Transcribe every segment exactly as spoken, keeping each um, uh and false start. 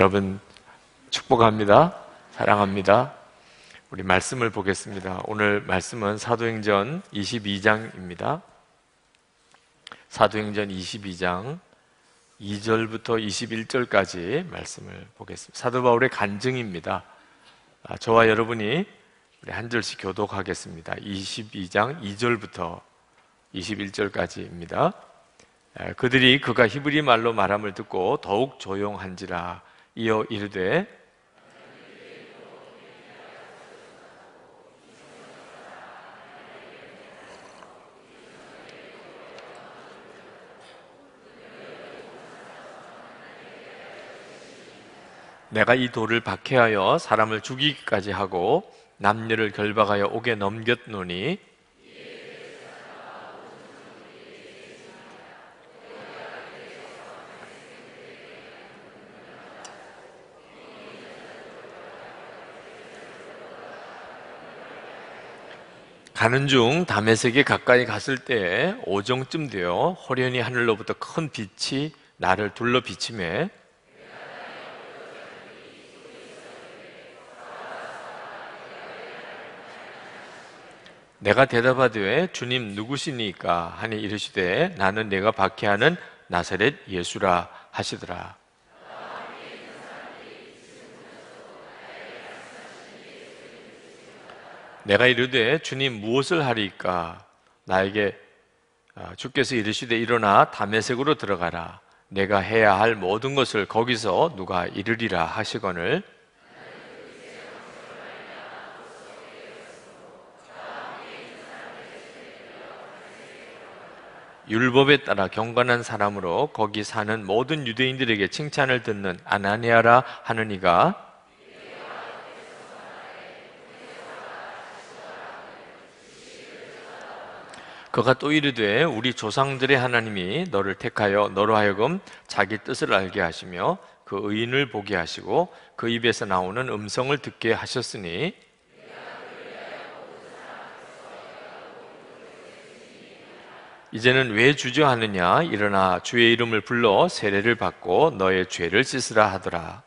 여러분 축복합니다. 사랑합니다. 우리 말씀을 보겠습니다. 오늘 말씀은 사도행전 이십이 장입니다. 사도행전 이십이 장 이 절부터 이십일 절까지 말씀을 보겠습니다. 사도 바울의 간증입니다. 저와 여러분이 한 절씩 교독하겠습니다. 이십이 장 이 절부터 이십일 절까지입니다. 그들이 그가 히브리 말로 말함을 듣고 더욱 조용한지라. 이어 이르되 내가 이 돌을 박해하여 사람을 죽이기까지 하고 남녀를 결박하여 옥에 넘겼노니 가는 중 다메섹에 가까이 갔을 때에 오정쯤 되어 호련히 하늘로부터 큰 빛이 나를 둘러 비치매 내가 대답하되 주님 누구시니까 하니 이르시되 나는 내가 박해하는 나사렛 예수라 하시더라. 내가 이르되 주님 무엇을 하리까? 나에게 주께서 이르시되 일어나 다메섹으로 들어가라. 내가 해야 할 모든 것을 거기서 누가 이르리라 하시거늘 율법에 따라 경건한 사람으로 거기 사는 모든 유대인들에게 칭찬을 듣는 아나니아라 하는 이가 그가 또 이르되 우리 조상들의 하나님이 너를 택하여 너로 하여금 자기 뜻을 알게 하시며 그 의인을 보게 하시고 그 입에서 나오는 음성을 듣게 하셨으니 이제는 왜 주저하느냐? 일어나 주의 이름을 불러 세례를 받고 너의 죄를 씻으라 하더라.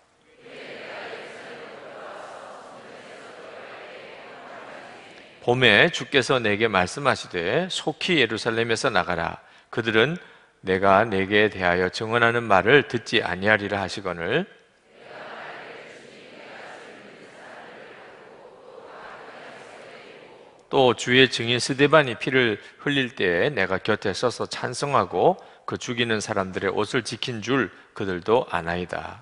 봄에 주께서 내게 말씀하시되 속히 예루살렘에서 나가라. 그들은 내가 내게 대하여 증언하는 말을 듣지 아니하리라 하시거늘 또 주의 증인 스데반이 피를 흘릴 때에 내가 곁에 서서 찬성하고 그 죽이는 사람들의 옷을 지킨 줄 그들도 아나이다.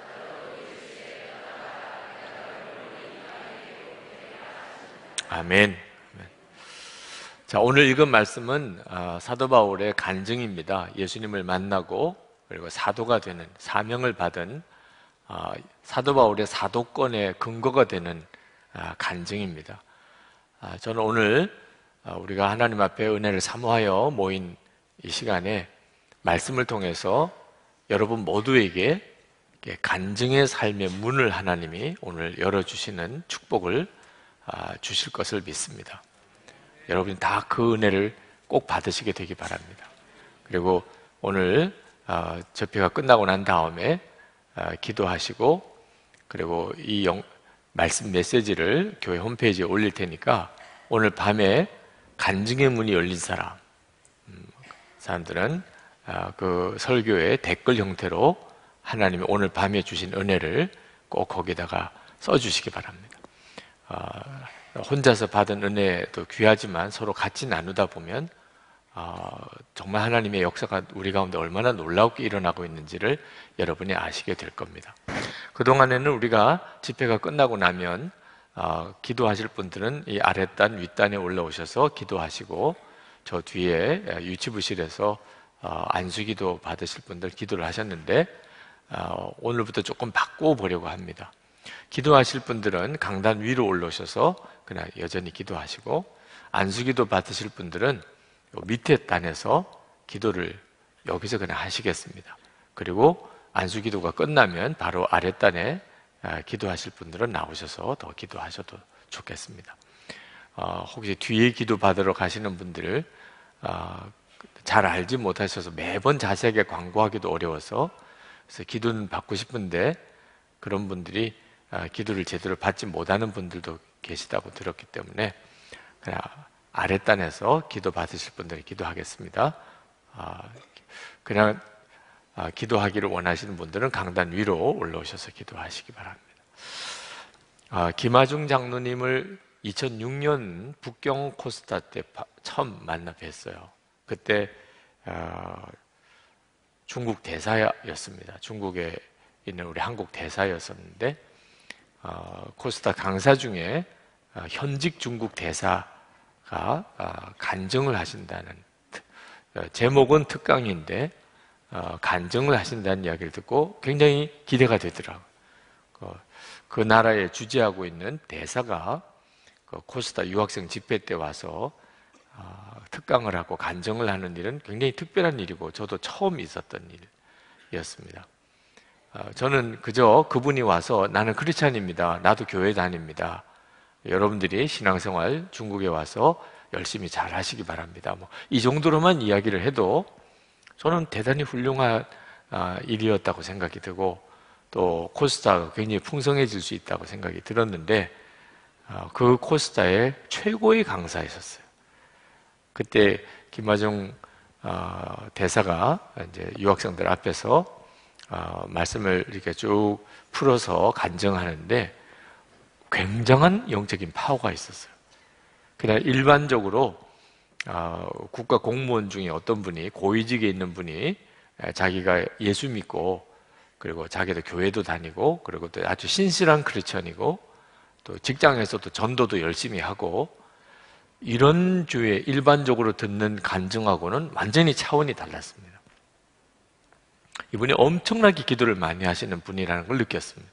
아멘. 자, 오늘 읽은 말씀은 사도 바울의 간증입니다. 예수님을 만나고 그리고 사도가 되는 사명을 받은 사도 바울의 사도권의 근거가 되는 간증입니다. 저는 오늘 우리가 하나님 앞에 은혜를 사모하여 모인 이 시간에 말씀을 통해서 여러분 모두에게 간증의 삶의 문을 하나님이 오늘 열어주시는 축복을 주실 것을 믿습니다. 여러분이 다 그 은혜를 꼭 받으시게 되기 바랍니다. 그리고 오늘 집회가 끝나고 난 다음에 기도하시고 그리고 이 영, 말씀 메시지를 교회 홈페이지에 올릴 테니까 오늘 밤에 간증의 문이 열린 사람 사람들은 그 설교의 댓글 형태로 하나님이 오늘 밤에 주신 은혜를 꼭 거기다가 써주시기 바랍니다. 혼자서 받은 은혜도 귀하지만 서로 같이 나누다 보면 정말 하나님의 역사가 우리 가운데 얼마나 놀랍게 일어나고 있는지를 여러분이 아시게 될 겁니다. 그동안에는 우리가 집회가 끝나고 나면 어, 기도하실 분들은 이 아랫단 윗단에 올라오셔서 기도하시고 저 뒤에 유치부실에서 어, 안수기도 받으실 분들 기도를 하셨는데 어, 오늘부터 조금 바꿔보려고 합니다. 기도하실 분들은 강단 위로 올라오셔서 그냥 여전히 기도하시고 안수기도 받으실 분들은 밑에 단에서 기도를 여기서 그냥 하시겠습니다. 그리고 안수기도가 끝나면 바로 아랫단에 기도하실 분들은 나오셔서 더 기도하셔도 좋겠습니다. 어, 혹시 뒤에 기도 받으러 가시는 분들 어, 잘 알지 못하셔서 매번 자세하게 광고하기도 어려워서 그래서 기도는 받고 싶은데 그런 분들이 기도를 제대로 받지 못하는 분들도 계시다고 들었기 때문에 그냥 아랫단에서 기도 받으실 분들이 기도하겠습니다. 그냥 기도하기를 원하시는 분들은 강단 위로 올라오셔서 기도하시기 바랍니다. 김하중 장로님을 이천육 년 북경 코스타 때 처음 만나 뵀어요. 그때 중국 대사였습니다. 중국에 있는 우리 한국 대사였었는데 코스타 강사 중에 현직 중국 대사가 간증을 하신다는, 제목은 특강인데 간증을 하신다는 이야기를 듣고 굉장히 기대가 되더라고요. 그 나라에 주재하고 있는 대사가 코스타 유학생 집회 때 와서 특강을 하고 간증을 하는 일은 굉장히 특별한 일이고 저도 처음 있었던 일이었습니다. 저는 그저 그분이 와서 나는 크리스찬입니다, 나도 교회 다닙니다, 여러분들이 신앙생활 중국에 와서 열심히 잘 하시기 바랍니다, 뭐 이 정도로만 이야기를 해도 저는 대단히 훌륭한 일이었다고 생각이 들고 또 코스타가 굉장히 풍성해질 수 있다고 생각이 들었는데 그 코스타의 최고의 강사였었어요. 그때 김하중 대사가 이제 유학생들 앞에서 말씀을 이렇게 쭉 풀어서 간증하는데 굉장한 영적인 파워가 있었어요. 그냥 일반적으로 국가 공무원 중에 어떤 분이, 고위직에 있는 분이 자기가 예수 믿고 그리고 자기도 교회도 다니고 그리고 또 아주 신실한 크리스천이고 또 직장에서도 전도도 열심히 하고 이런 주에 일반적으로 듣는 간증하고는 완전히 차원이 달랐습니다. 이분이 엄청나게 기도를 많이 하시는 분이라는 걸 느꼈습니다.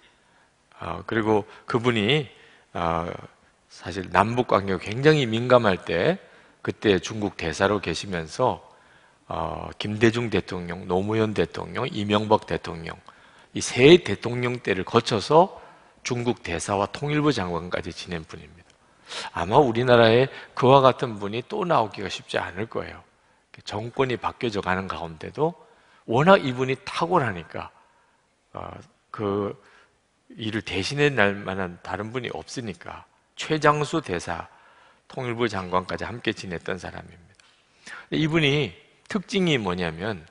어, 그리고 그분이 어, 사실 남북관계가 굉장히 민감할 때 그때 중국 대사로 계시면서 어, 김대중 대통령, 노무현 대통령, 이명박 대통령 이 세 대통령 때를 거쳐서 중국 대사와 통일부 장관까지 지낸 분입니다. 아마 우리나라에 그와 같은 분이 또 나오기가 쉽지 않을 거예요. 정권이 바뀌어져 가는 가운데도 워낙 이분이 탁월하니까 어, 그 일을 대신해 날 만한 다른 분이 없으니까 최장수 대사, 통일부 장관까지 함께 지냈던 사람입니다. 이분이 특징이 뭐냐면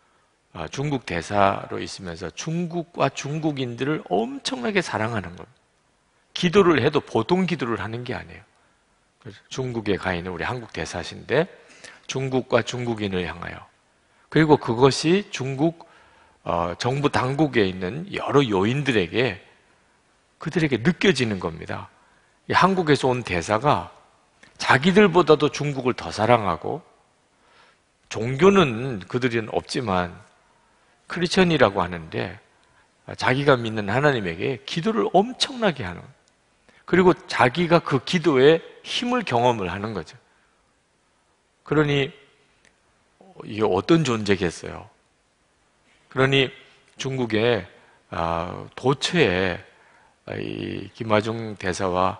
중국 대사로 있으면서 중국과 중국인들을 엄청나게 사랑하는 겁니다. 기도를 해도 보통 기도를 하는 게 아니에요. 중국에 가 있는 우리 한국 대사신데 중국과 중국인을 향하여, 그리고 그것이 중국 정부 당국에 있는 여러 요인들에게 그들에게 느껴지는 겁니다. 한국에서 온 대사가 자기들보다도 중국을 더 사랑하고, 종교는 그들은 없지만 크리스천이라고 하는데 자기가 믿는 하나님에게 기도를 엄청나게 하는, 그리고 자기가 그 기도에 힘을 경험을 하는 거죠. 그러니 이게 어떤 존재겠어요? 그러니 중국의 도처에 이 김하중 대사와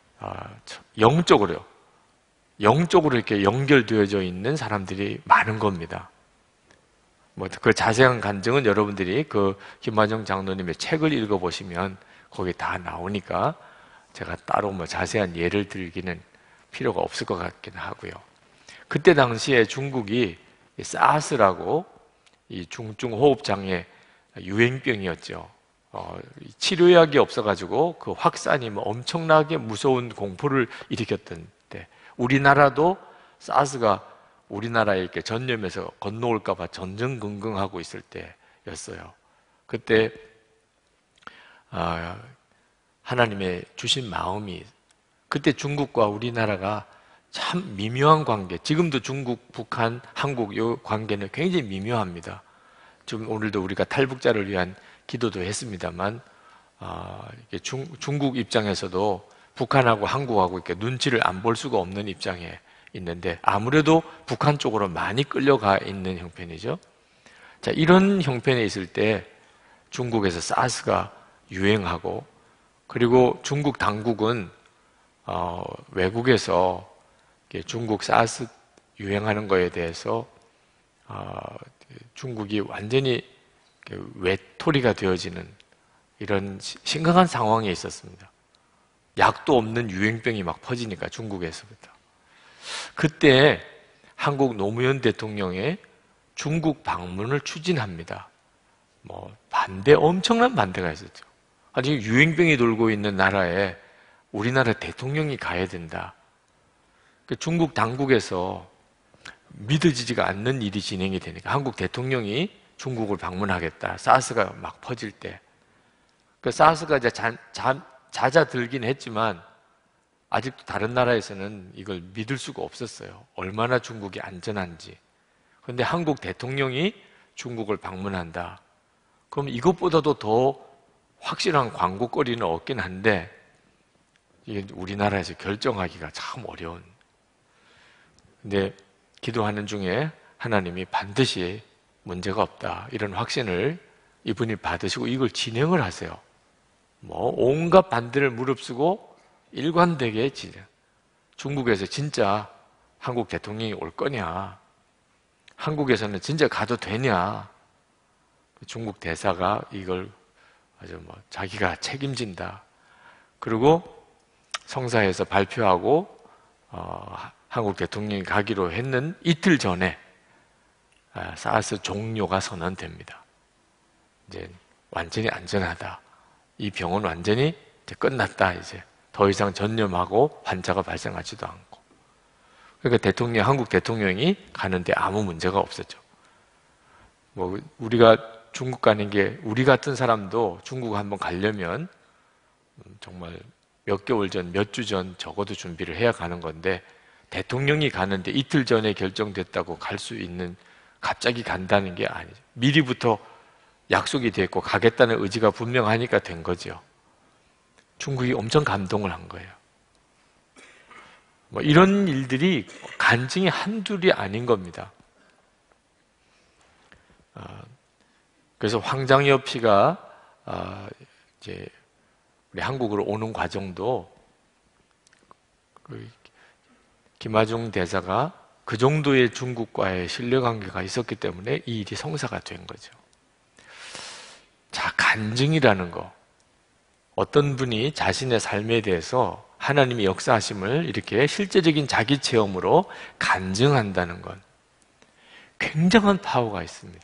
영적으로 영적으로 이렇게 연결되어져 있는 사람들이 많은 겁니다. 뭐 그 자세한 간증은 여러분들이 그 김하중 장로님의 책을 읽어보시면 거기 다 나오니까 제가 따로 뭐 자세한 예를 들기는 필요가 없을 것 같긴 하고요. 그때 당시에 중국이 사스라고 이 중증 호흡 장애 유행병이었죠. 어, 치료약이 없어가지고 그 확산이 뭐 엄청나게 무서운 공포를 일으켰던 때, 우리나라도 사스가 우리나라에 이렇게 전염해서 건너올까봐 전전긍긍하고 있을 때였어요. 그때 아, 하나님의 주신 마음이, 그때 중국과 우리나라가 참 미묘한 관계, 지금도 중국, 북한, 한국 이 관계는 굉장히 미묘합니다. 지금 오늘도 우리가 탈북자를 위한 기도도 했습니다만 아, 중, 중국 입장에서도 북한하고 한국하고 이렇게 눈치를 안 볼 수가 없는 입장에 있는데 아무래도 북한 쪽으로 많이 끌려가 있는 형편이죠. 자, 이런 형편에 있을 때 중국에서 사스가 유행하고, 그리고 중국 당국은 어, 외국에서 중국 사스 유행하는 거에 대해서 어, 중국이 완전히 외톨이가 되어지는 이런 심각한 상황에 있었습니다. 약도 없는 유행병이 막 퍼지니까 중국에서부터. 그때 한국 노무현 대통령의 중국 방문을 추진합니다. 뭐 반대, 엄청난 반대가 있었죠. 아니 유행병이 돌고 있는 나라에 우리나라 대통령이 가야 된다. 중국 당국에서 믿어지지가 않는 일이 진행이 되니까 한국 대통령이 중국을 방문하겠다. 사스가 막 퍼질 때. 그 사스가 이제 자, 자, 잦아들긴 했지만 아직도 다른 나라에서는 이걸 믿을 수가 없었어요. 얼마나 중국이 안전한지. 그런데 한국 대통령이 중국을 방문한다. 그럼 이것보다도 더 확실한 광고거리는 없긴 한데 이게 우리나라에서 결정하기가 참 어려운. 근데 기도하는 중에 하나님이 반드시 문제가 없다. 이런 확신을 이분이 받으시고 이걸 진행을 하세요. 뭐 온갖 반대를 무릅쓰고 일관되게 진행. 중국에서 진짜 한국 대통령이 올 거냐? 한국에서는 진짜 가도 되냐? 중국 대사가 이걸 아주 뭐 자기가 책임진다. 그리고 성사에서 발표하고 어, 한국 대통령이 가기로 했는 이틀 전에 아, 사스 종료가 선언됩니다. 이제 완전히 안전하다. 이 병은 완전히 이제 끝났다. 이제 더 이상 전염하고 환자가 발생하지도 않고. 그러니까 대통령, 한국 대통령이 가는데 아무 문제가 없었죠. 뭐 우리가 중국 가는 게 우리 같은 사람도 중국 한번 가려면 정말 몇 개월 전, 몇 주 전 적어도 준비를 해야 가는 건데 대통령이 가는데 이틀 전에 결정됐다고 갈 수 있는 갑자기 간다는 게 아니죠. 미리부터 약속이 됐고 가겠다는 의지가 분명하니까 된 거죠. 중국이 엄청 감동을 한 거예요. 뭐 이런 일들이 간증이 한둘이 아닌 겁니다. 그래서 황장엽씨가 이제 우리 한국으로 오는 과정도 김하중 대사가 그 정도의 중국과의 신뢰관계가 있었기 때문에 이 일이 성사가 된 거죠. 자, 간증이라는 거. 어떤 분이 자신의 삶에 대해서 하나님의 역사하심을 이렇게 실제적인 자기 체험으로 간증한다는 건 굉장한 파워가 있습니다.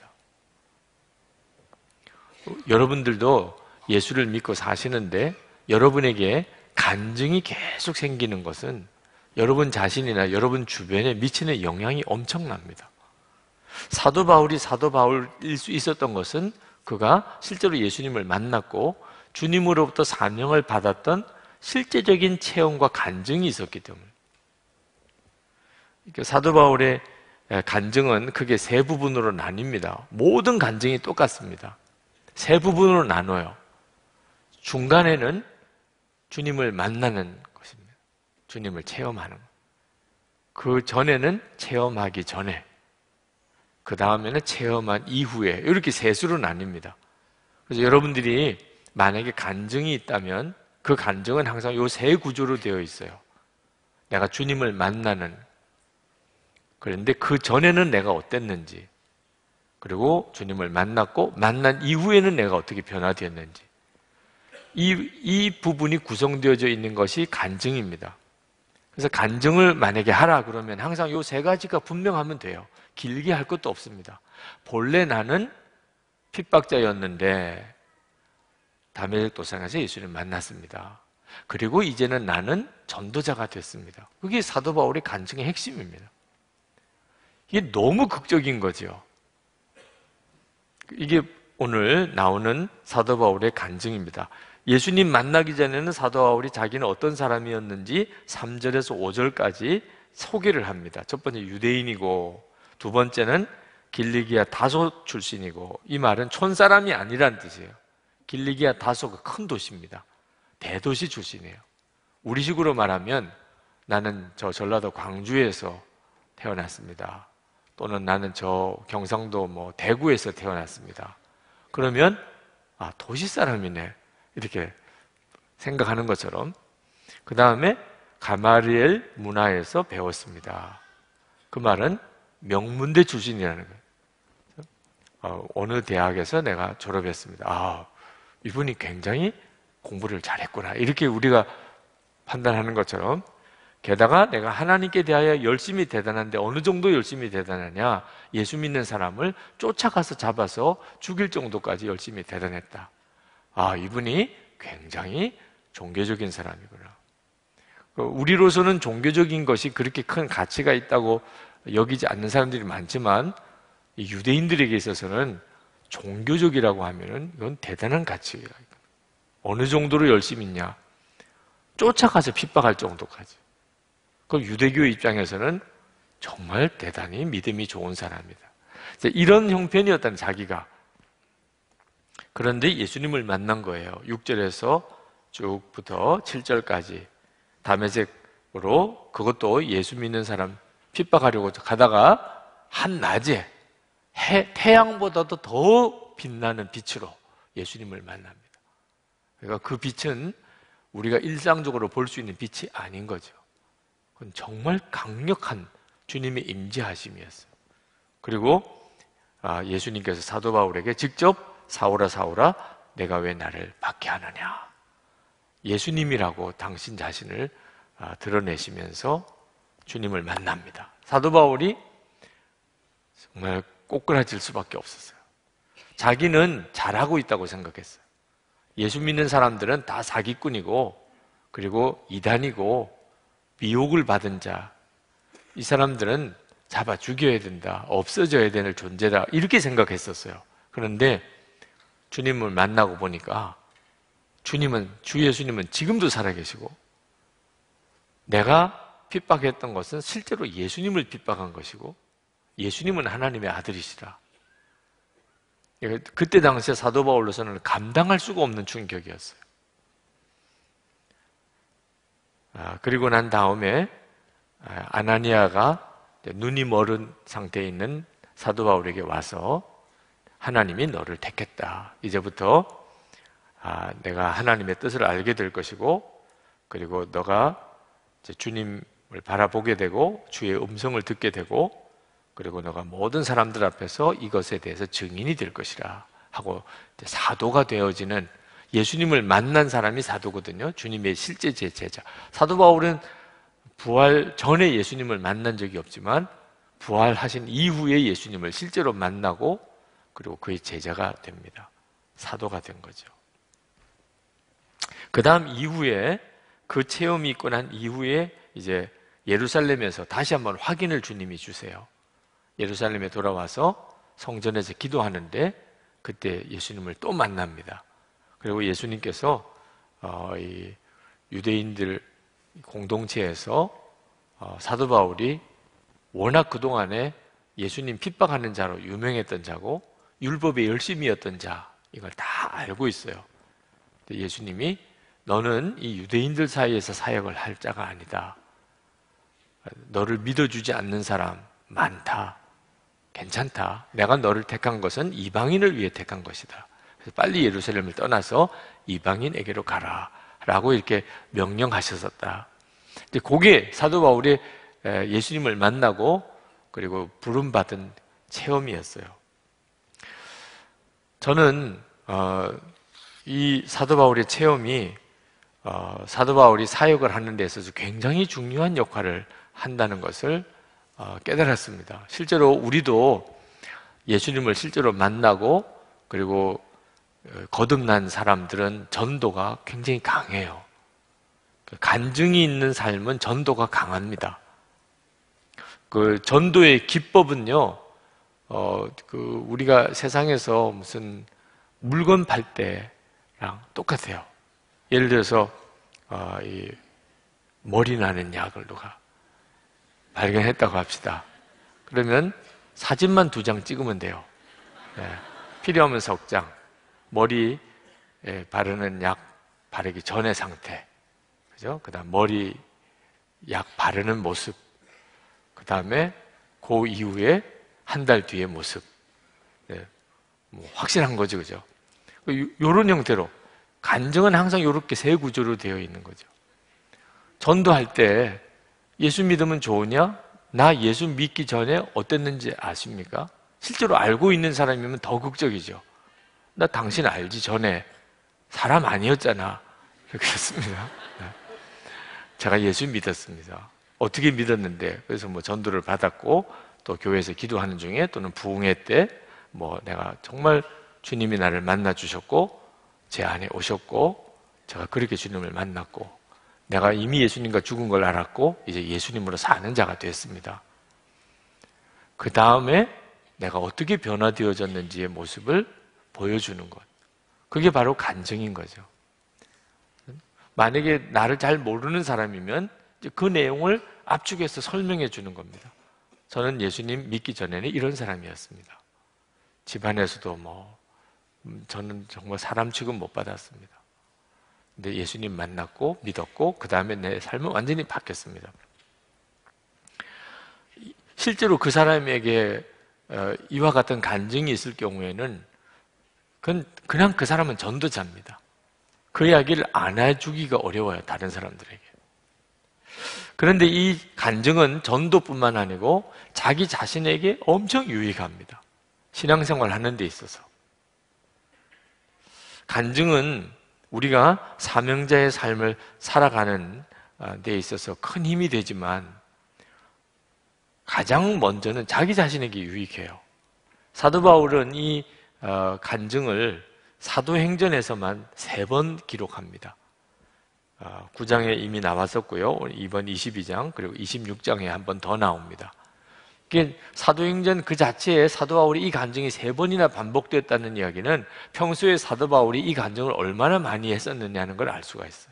여러분들도 예수를 믿고 사시는데 여러분에게 간증이 계속 생기는 것은 여러분 자신이나 여러분 주변에 미치는 영향이 엄청납니다. 사도 바울이 사도 바울일 수 있었던 것은 그가 실제로 예수님을 만났고 주님으로부터 사명을 받았던 실제적인 체험과 간증이 있었기 때문에. 사도 바울의 간증은 크게 세 부분으로 나뉩니다. 모든 간증이 똑같습니다. 세 부분으로 나눠요. 중간에는 주님을 만나는 것입니다. 주님을 체험하는 것. 그 전에는 체험하기 전에, 그 다음에는 체험한 이후에, 이렇게 셋으로 나뉩니다. 그래서 여러분들이 만약에 간증이 있다면 그 간증은 항상 이 세 구조로 되어 있어요. 내가 주님을 만나는, 그런데 그 전에는 내가 어땠는지, 그리고 주님을 만났고 만난 이후에는 내가 어떻게 변화되었는지, 이, 이 부분이 구성되어져 있는 것이 간증입니다. 그래서 간증을 만약에 하라 그러면 항상 이 세 가지가 분명하면 돼요. 길게 할 것도 없습니다. 본래 나는 핍박자였는데 다메섹 도상에서 예수님을 만났습니다. 그리고 이제는 나는 전도자가 됐습니다. 그게 사도 바울의 간증의 핵심입니다. 이게 너무 극적인 거죠. 이게 오늘 나오는 사도 바울의 간증입니다. 예수님 만나기 전에는 사도 바울이 자기는 어떤 사람이었는지 삼 절에서 오 절까지 소개를 합니다. 첫 번째 유대인이고, 두 번째는 길리기아 다소 출신이고, 이 말은 촌사람이 아니란 뜻이에요. 길리기아 다소가 큰 도시입니다. 대도시 출신이에요. 우리식으로 말하면 나는 저 전라도 광주에서 태어났습니다. 또는 나는 저 경상도 뭐 대구에서 태어났습니다. 그러면 아, 도시 사람이네, 이렇게 생각하는 것처럼. 그 다음에 가마리엘 문화에서 배웠습니다. 그 말은 명문대 출신이라는 거예요. 어, 어느 대학에서 내가 졸업했습니다. 아, 이분이 굉장히 공부를 잘했구나, 이렇게 우리가 판단하는 것처럼, 게다가 내가 하나님께 대하여 열심히 대단한데 어느 정도 열심히 대단하냐, 예수 믿는 사람을 쫓아가서 잡아서 죽일 정도까지 열심히 대단했다. 아, 이분이 굉장히 종교적인 사람이구나. 우리로서는 종교적인 것이 그렇게 큰 가치가 있다고 여기지 않는 사람들이 많지만, 유대인들에게 있어서는 종교적이라고 하면은 이건 대단한 가치예요. 어느 정도로 열심히 있냐, 쫓아가서 핍박할 정도까지. 그럼 유대교 입장에서는 정말 대단히 믿음이 좋은 사람이다. 이런 형편이었다는, 자기가. 그런데 예수님을 만난 거예요. 육 절에서 쭉부터 칠 절까지 다메섹으로, 그것도 예수 믿는 사람 핍박하려고 가다가 한낮에 해, 태양보다도 더 빛나는 빛으로 예수님을 만납니다. 그러니까 그 빛은 우리가 일상적으로 볼 수 있는 빛이 아닌 거죠. 그건 정말 강력한 주님의 임재하심이었어요. 그리고 예수님께서 사도 바울에게 직접 사울아 사울아 내가 왜 나를 박해하느냐, 예수님이라고 당신 자신을 드러내시면서 주님을 만납니다. 사도 바울이 정말 꼬꾸라질 수밖에 없었어요. 자기는 잘하고 있다고 생각했어요. 예수 믿는 사람들은 다 사기꾼이고, 그리고 이단이고, 미혹을 받은 자, 이 사람들은 잡아 죽여야 된다, 없어져야 되는 존재다, 이렇게 생각했었어요. 그런데 주님을 만나고 보니까 주님은, 주 예수님은 지금도 살아계시고, 내가 핍박했던 것은 실제로 예수님을 핍박한 것이고, 예수님은 하나님의 아들이시다. 그때 당시에 사도 바울로서는 감당할 수가 없는 충격이었어요. 아, 그리고 난 다음에 아나니아가 눈이 멀은 상태에 있는 사도 바울에게 와서 하나님이 너를 택했다. 이제부터 아, 내가 하나님의 뜻을 알게 될 것이고, 그리고 너가 이제 주님을 바라보게 되고 주의 음성을 듣게 되고, 그리고 너가 모든 사람들 앞에서 이것에 대해서 증인이 될 것이라 하고 사도가 되어지는, 예수님을 만난 사람이 사도거든요. 주님의 실제 제자. 사도 바울은 부활 전에 예수님을 만난 적이 없지만 부활하신 이후에 예수님을 실제로 만나고, 그리고 그의 제자가 됩니다. 사도가 된 거죠. 그 다음 이후에, 그 체험이 있고 난 이후에 이제 예루살렘에서 다시 한번 확인을 주님이 주세요. 예루살렘에 돌아와서 성전에서 기도하는데 그때 예수님을 또 만납니다. 그리고 예수님께서 어, 이 유대인들 공동체에서 어, 사도 바울이 워낙 그동안에 예수님 핍박하는 자로 유명했던 자고 율법에 열심이었던 자, 이걸 다 알고 있어요. 예수님이 너는 이 유대인들 사이에서 사역을 할 자가 아니다. 너를 믿어주지 않는 사람 많다. 괜찮다. 내가 너를 택한 것은 이방인을 위해 택한 것이다. 그래서 빨리 예루살렘을 떠나서 이방인에게로 가라 라고 이렇게 명령하셨었다. 근데 그게 사도 바울이 예수님을 만나고 그리고 부름받은 체험이었어요. 저는 어, 이 사도 바울의 체험이 어, 사도 바울이 사역을 하는 데 있어서 굉장히 중요한 역할을 한다는 것을 어, 깨달았습니다. 실제로 우리도 예수님을 실제로 만나고 그리고 거듭난 사람들은 전도가 굉장히 강해요. 간증이 있는 삶은 전도가 강합니다. 그 전도의 기법은요, 어, 그 우리가 세상에서 무슨 물건 팔 때랑 똑같아요. 예를 들어서 어, 이 머리 나는 약을 누가 발견했다고 합시다. 그러면 사진만 두 장 찍으면 돼요. 네. 필요하면 석 장. 머리에 바르는 약 바르기 전의 상태, 그죠? 그 다음 머리 약 바르는 모습, 그 다음에 그 이후에 한 달 뒤의 모습. 네. 뭐 확실한 거죠, 그죠? 요런 형태로 간증은 항상 이렇게 세 구조로 되어 있는 거죠. 전도할 때 예수 믿으면 좋으냐? 나 예수 믿기 전에 어땠는지 아십니까? 실제로 알고 있는 사람이면 더 극적이죠. 나 당신 알지 전에 사람 아니었잖아. 그랬습니다. 제가 예수 믿었습니다. 어떻게 믿었는데, 그래서 뭐 전도를 받았고, 또 교회에서 기도하는 중에 또는 부흥회 때, 뭐 내가 정말 주님이 나를 만나 주셨고, 제 안에 오셨고, 제가 그렇게 주님을 만났고, 내가 이미 예수님과 죽은 걸 알았고, 이제 예수님으로 사는 자가 됐습니다. 그 다음에 내가 어떻게 변화되어졌는지의 모습을 보여주는 것. 그게 바로 간증인 거죠. 만약에 나를 잘 모르는 사람이면 그 내용을 압축해서 설명해 주는 겁니다. 저는 예수님 믿기 전에는 이런 사람이었습니다. 집안에서도 뭐 저는 정말 사람 취급 못 받았습니다. 근데 예수님 만났고 믿었고 그 다음에 내 삶은 완전히 바뀌었습니다. 실제로 그 사람에게 이와 같은 간증이 있을 경우에는 그건 그냥 그 사람은 전도자입니다. 그 이야기를 안아주기가 어려워요, 다른 사람들에게. 그런데 이 간증은 전도뿐만 아니고 자기 자신에게 엄청 유익합니다. 신앙생활 하는 데 있어서. 간증은 우리가 사명자의 삶을 살아가는 데 있어서 큰 힘이 되지만 가장 먼저는 자기 자신에게 유익해요. 사도 바울은 이 간증을 사도행전에서만 세 번 기록합니다. 구 장에 이미 나왔었고요. 이번 이십이 장 그리고 이십육 장에 한 번 더 나옵니다. 사도행전 그 자체에 사도 바울이 이 간증이 세 번이나 반복됐다는 이야기는 평소에 사도 바울이 이 간증을 얼마나 많이 했었느냐는 걸 알 수가 있어요.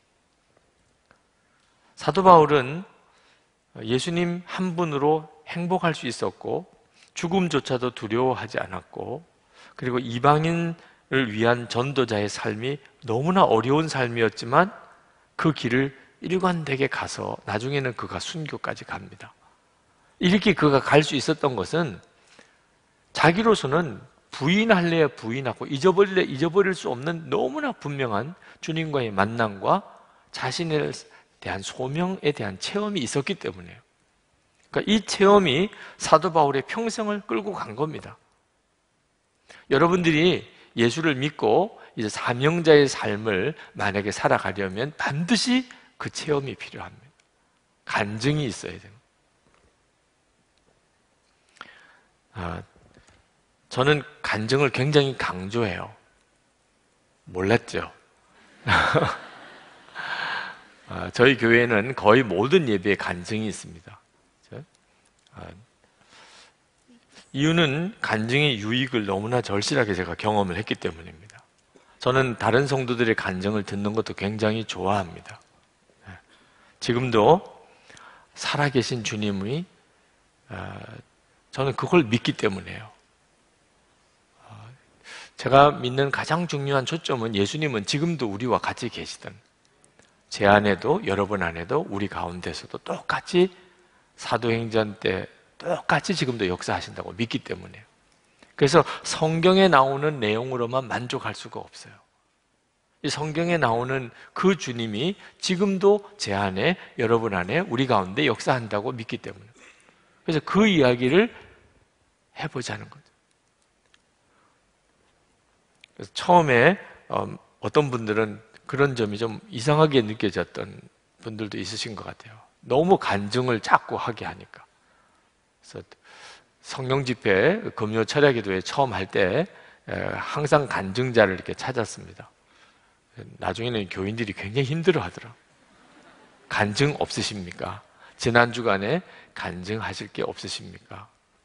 사도 바울은 예수님 한 분으로 행복할 수 있었고 죽음조차도 두려워하지 않았고 그리고 이방인을 위한 전도자의 삶이 너무나 어려운 삶이었지만 그 길을 일관되게 가서 나중에는 그가 순교까지 갑니다. 이렇게 그가 갈 수 있었던 것은 자기로서는 부인할래야 부인하고 잊어버릴래 잊어버릴 수 없는 너무나 분명한 주님과의 만남과 자신에 대한 소명에 대한 체험이 있었기 때문이에요. 그러니까 이 체험이 사도 바울의 평생을 끌고 간 겁니다. 여러분들이 예수를 믿고 이제 사명자의 삶을 만약에 살아가려면 반드시 그 체험이 필요합니다. 간증이 있어야 됩니다. 아, 저는 간증을 굉장히 강조해요. 몰랐죠? 아, 저희 교회는 거의 모든 예배에 간증이 있습니다. 아, 이유는 간증의 유익을 너무나 절실하게 제가 경험을 했기 때문입니다. 저는 다른 성도들의 간증을 듣는 것도 굉장히 좋아합니다. 지금도 살아계신 주님이 저는 그걸 믿기 때문에요. 제가 믿는 가장 중요한 초점은 예수님은 지금도 우리와 같이 계시던 제 안에도 여러분 안에도 우리 가운데서도 똑같이 사도행전 때 똑같이 지금도 역사하신다고 믿기 때문에요. 그래서 성경에 나오는 내용으로만 만족할 수가 없어요. 이 성경에 나오는 그 주님이 지금도 제 안에 여러분 안에 우리 가운데 역사한다고 믿기 때문에 그래서 그 이야기를 해보자는 거죠. 그래서 처음에 어떤 분들은 그런 점이 좀 이상하게 느껴졌던 분들도 있으신 것 같아요. 너무 간증을 자꾸 하게 하니까. 그래서 성령 집회 금요 철야 기도회 처음 할 때 항상 간증자를 이렇게 찾았습니다. 나중에는 교인들이 굉장히 힘들어 하더라. 간증 없으십니까? 지난 주간에 간증하실 게 없으십니까?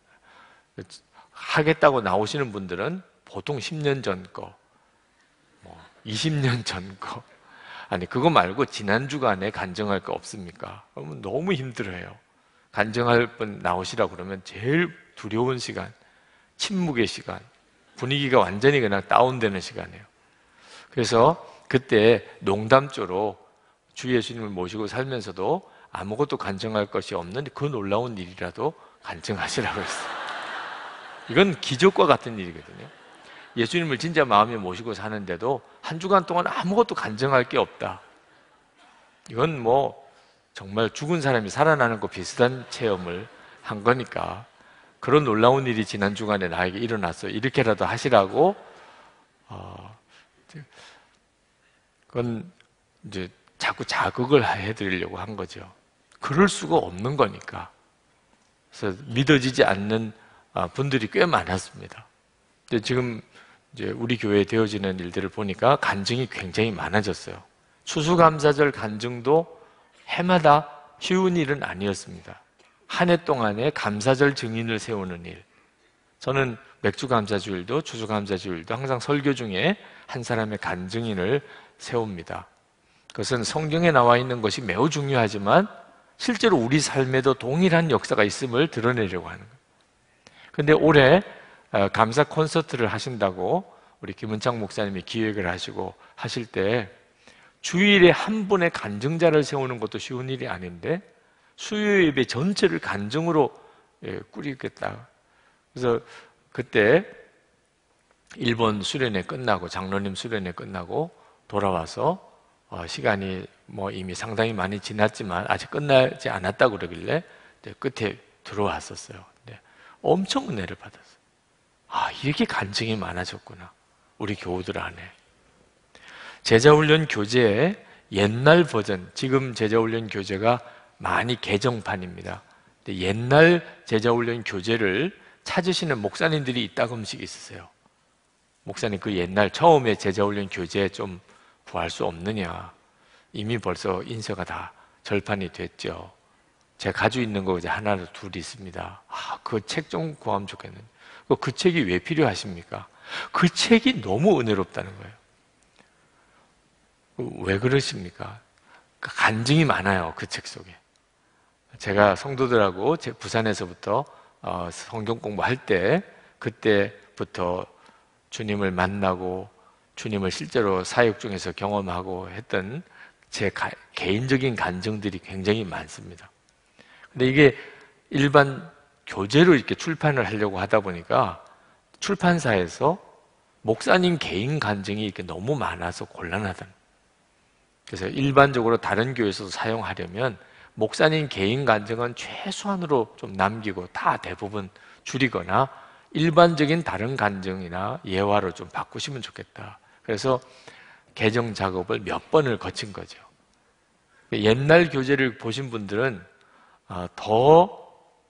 하겠다고 나오시는 분들은 보통 십 년 전 거, 뭐 이십 년 전 거, 아니 그거 말고 지난 주간에 간증할 거 없습니까? 그러면 너무 힘들어해요. 간증할 분 나오시라 그러면 제일 두려운 시간, 침묵의 시간, 분위기가 완전히 그냥 다운되는 시간이에요. 그래서 그때 농담조로 주 예수님을 모시고 살면서도 아무것도 간증할 것이 없는 그 놀라운 일이라도 간증하시라고 했어요. 이건 기적과 같은 일이거든요. 예수님을 진짜 마음에 모시고 사는데도 한 주간 동안 아무것도 간증할 게 없다. 이건 뭐 정말 죽은 사람이 살아나는 것 비슷한 체험을 한 거니까 그런 놀라운 일이 지난 주간에 나에게 일어났어. 이렇게라도 하시라고 어, 그건 이제 자꾸 자극을 해드리려고 한 거죠. 그럴 수가 없는 거니까. 그래서 믿어지지 않는 분들이 꽤 많았습니다. 근데 지금 이제 우리 교회에 되어지는 일들을 보니까 간증이 굉장히 많아졌어요. 추수감사절 간증도 해마다 쉬운 일은 아니었습니다. 한 해 동안에 감사절 증인을 세우는 일. 저는 맥주감사주일도 추수감사주일도 항상 설교 중에 한 사람의 간증인을 세웁니다. 그것은 성경에 나와 있는 것이 매우 중요하지만 실제로 우리 삶에도 동일한 역사가 있음을 드러내려고 하는 거예요. 그런데 올해 감사 콘서트를 하신다고 우리 김은창 목사님이 기획을 하시고 하실 때 주일에 한 분의 간증자를 세우는 것도 쉬운 일이 아닌데 수요 예배 전체를 간증으로 꾸리겠다. 그래서 그때 일본 수련회 끝나고 장로님 수련회 끝나고 돌아와서 시간이 뭐 이미 상당히 많이 지났지만 아직 끝나지 않았다 그러길래 끝에 들어왔었어요. 엄청 은혜를 받았어요. 아, 이렇게 간증이 많아졌구나. 우리 교우들 안에. 제자훈련 교재의 옛날 버전, 지금 제자훈련 교재가 많이 개정판입니다. 근데 옛날 제자훈련 교재를 찾으시는 목사님들이 있다금씩 있으세요. 목사님, 그 옛날 처음에 제자훈련 교재 좀 구할 수 없느냐? 이미 벌써 인쇄가 다 절판이 됐죠. 제가 가지고 있는 거 이제 하나, 둘 있습니다. 아, 그 책 좀 구하면 좋겠는데. 그 책이 왜 필요하십니까? 그 책이 너무 은혜롭다는 거예요. 왜 그러십니까? 간증이 많아요, 그 책 속에. 제가 성도들하고 제 부산에서부터 어, 성경 공부할 때 그때부터 주님을 만나고 주님을 실제로 사역 중에서 경험하고 했던 제 가, 개인적인 간증들이 굉장히 많습니다. 근데 이게 일반 교재로 이렇게 출판을 하려고 하다 보니까 출판사에서 목사님 개인 간증이 이렇게 너무 많아서 곤란하다. 그래서 일반적으로 다른 교회에서도 사용하려면 목사님 개인 간증은 최소한으로 좀 남기고 다 대부분 줄이거나 일반적인 다른 간증이나 예화로 좀 바꾸시면 좋겠다. 그래서 개정 작업을 몇 번을 거친 거죠. 옛날 교재를 보신 분들은 더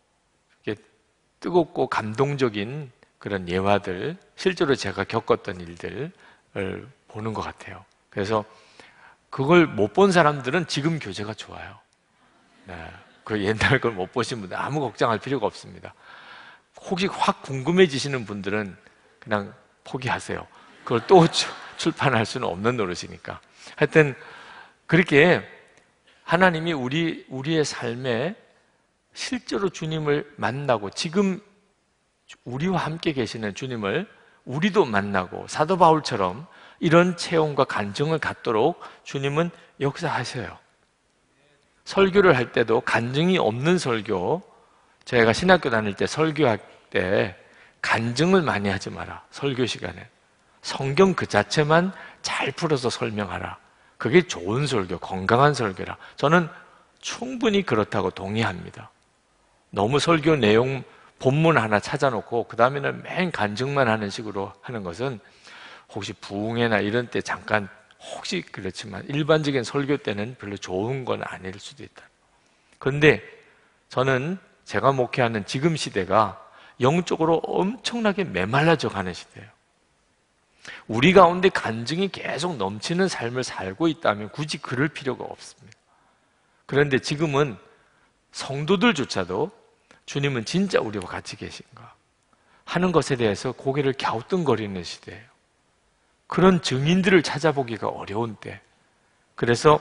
뜨겁고 감동적인 그런 예화들, 실제로 제가 겪었던 일들을 보는 것 같아요. 그래서 그걸 못 본 사람들은 지금 교재가 좋아요. 네, 그 옛날 걸 못 보신 분들 아무 걱정할 필요가 없습니다. 혹시 확 궁금해지시는 분들은 그냥 포기하세요. 그걸 또 출판할 수는 없는 노릇이니까. 하여튼 그렇게 하나님이 우리, 우리의 삶에 실제로 주님을 만나고 지금 우리와 함께 계시는 주님을 우리도 만나고 사도 바울처럼 이런 체험과 간증을 갖도록 주님은 역사하셔요. 설교를 할 때도 간증이 없는 설교, 저희가 신학교 다닐 때 설교할 때 간증을 많이 하지 마라. 설교 시간에 성경 그 자체만 잘 풀어서 설명하라. 그게 좋은 설교, 건강한 설교라. 저는 충분히 그렇다고 동의합니다. 너무 설교 내용 본문 하나 찾아놓고 그 다음에는 맨 간증만 하는 식으로 하는 것은 혹시 부흥회나 이런 때 잠깐 혹시 그렇지만 일반적인 설교 때는 별로 좋은 건 아닐 수도 있다. 그런데 저는 제가 목회하는 지금 시대가 영적으로 엄청나게 메말라져 가는 시대예요. 우리 가운데 간증이 계속 넘치는 삶을 살고 있다면 굳이 그럴 필요가 없습니다. 그런데 지금은 성도들조차도 주님은 진짜 우리와 같이 계신가 하는 것에 대해서 고개를 갸우뚱거리는 시대예요. 그런 증인들을 찾아보기가 어려운 때, 그래서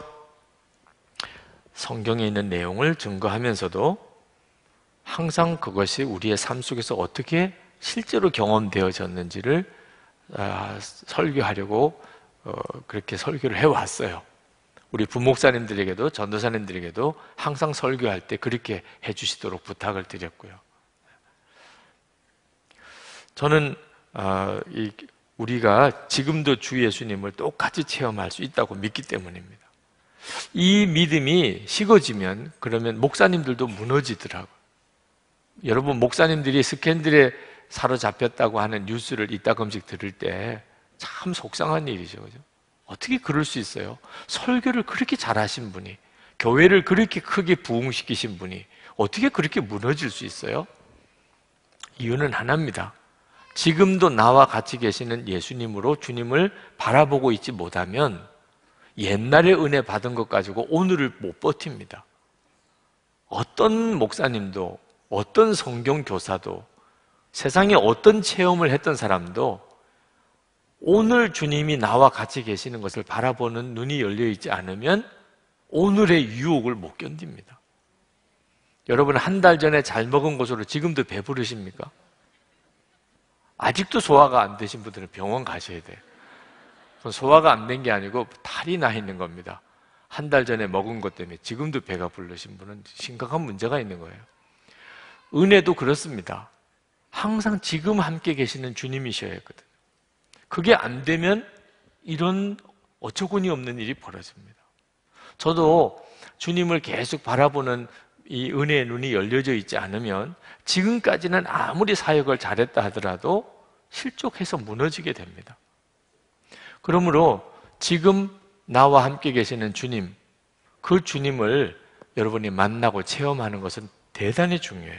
성경에 있는 내용을 증거하면서도 항상 그것이 우리의 삶 속에서 어떻게 실제로 경험되어졌는지를 아, 설교하려고 어, 그렇게 설교를 해왔어요. 우리 부목사님들에게도 전도사님들에게도 항상 설교할 때 그렇게 해주시도록 부탁을 드렸고요. 저는 어, 이, 우리가 지금도 주 예수님을 똑같이 체험할 수 있다고 믿기 때문입니다. 이 믿음이 식어지면 그러면 목사님들도 무너지더라고요. 여러분, 목사님들이 스캔들에 사로잡혔다고 하는 뉴스를 이따금씩 들을 때 참 속상한 일이죠. 그죠? 어떻게 그럴 수 있어요? 설교를 그렇게 잘하신 분이, 교회를 그렇게 크게 부흥시키신 분이 어떻게 그렇게 무너질 수 있어요? 이유는 하나입니다. 지금도 나와 같이 계시는 예수님으로 주님을 바라보고 있지 못하면 옛날에 은혜 받은 것 가지고 오늘을 못 버팁니다. 어떤 목사님도, 어떤 성경 교사도, 세상에 어떤 체험을 했던 사람도 오늘 주님이 나와 같이 계시는 것을 바라보는 눈이 열려 있지 않으면 오늘의 유혹을 못 견딥니다. 여러분, 한 달 전에 잘 먹은 것으로 지금도 배부르십니까? 아직도 소화가 안 되신 분들은 병원 가셔야 돼요. 소화가 안 된 게 아니고 탈이 나 있는 겁니다. 한 달 전에 먹은 것 때문에 지금도 배가 부르신 분은 심각한 문제가 있는 거예요. 은혜도 그렇습니다. 항상 지금 함께 계시는 주님이셔야 했거든요. 그게 안 되면 이런 어처구니 없는 일이 벌어집니다. 저도 주님을 계속 바라보는 이 은혜의 눈이 열려져 있지 않으면 지금까지는 아무리 사역을 잘했다 하더라도 실족해서 무너지게 됩니다. 그러므로 지금 나와 함께 계시는 주님, 그 주님을 여러분이 만나고 체험하는 것은 대단히 중요해요.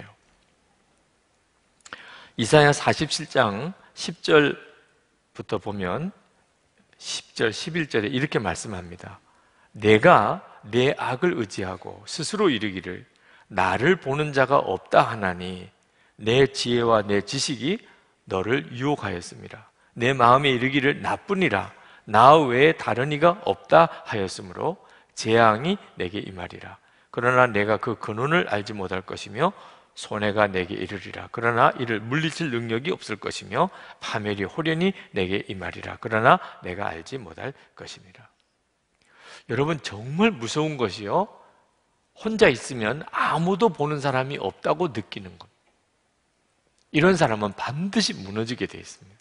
이사야 사십칠 장 십 절부터 보면 십 절, 십일 절에 이렇게 말씀합니다. 내가 내 악을 의지하고 스스로 이르기를 나를 보는 자가 없다 하나니 내 지혜와 내 지식이 너를 유혹하였습니다. 내 마음에 이르기를 나뿐이라 나 외에 다른 이가 없다 하였으므로 재앙이 내게 임하리라. 그러나 내가 그 근원을 알지 못할 것이며 손해가 내게 이르리라. 그러나 이를 물리칠 능력이 없을 것이며 파멸이 호련히 내게 임하리라. 그러나 내가 알지 못할 것이니라. 여러분, 정말 무서운 것이요, 혼자 있으면 아무도 보는 사람이 없다고 느끼는 것. 이런 사람은 반드시 무너지게 되어 있습니다.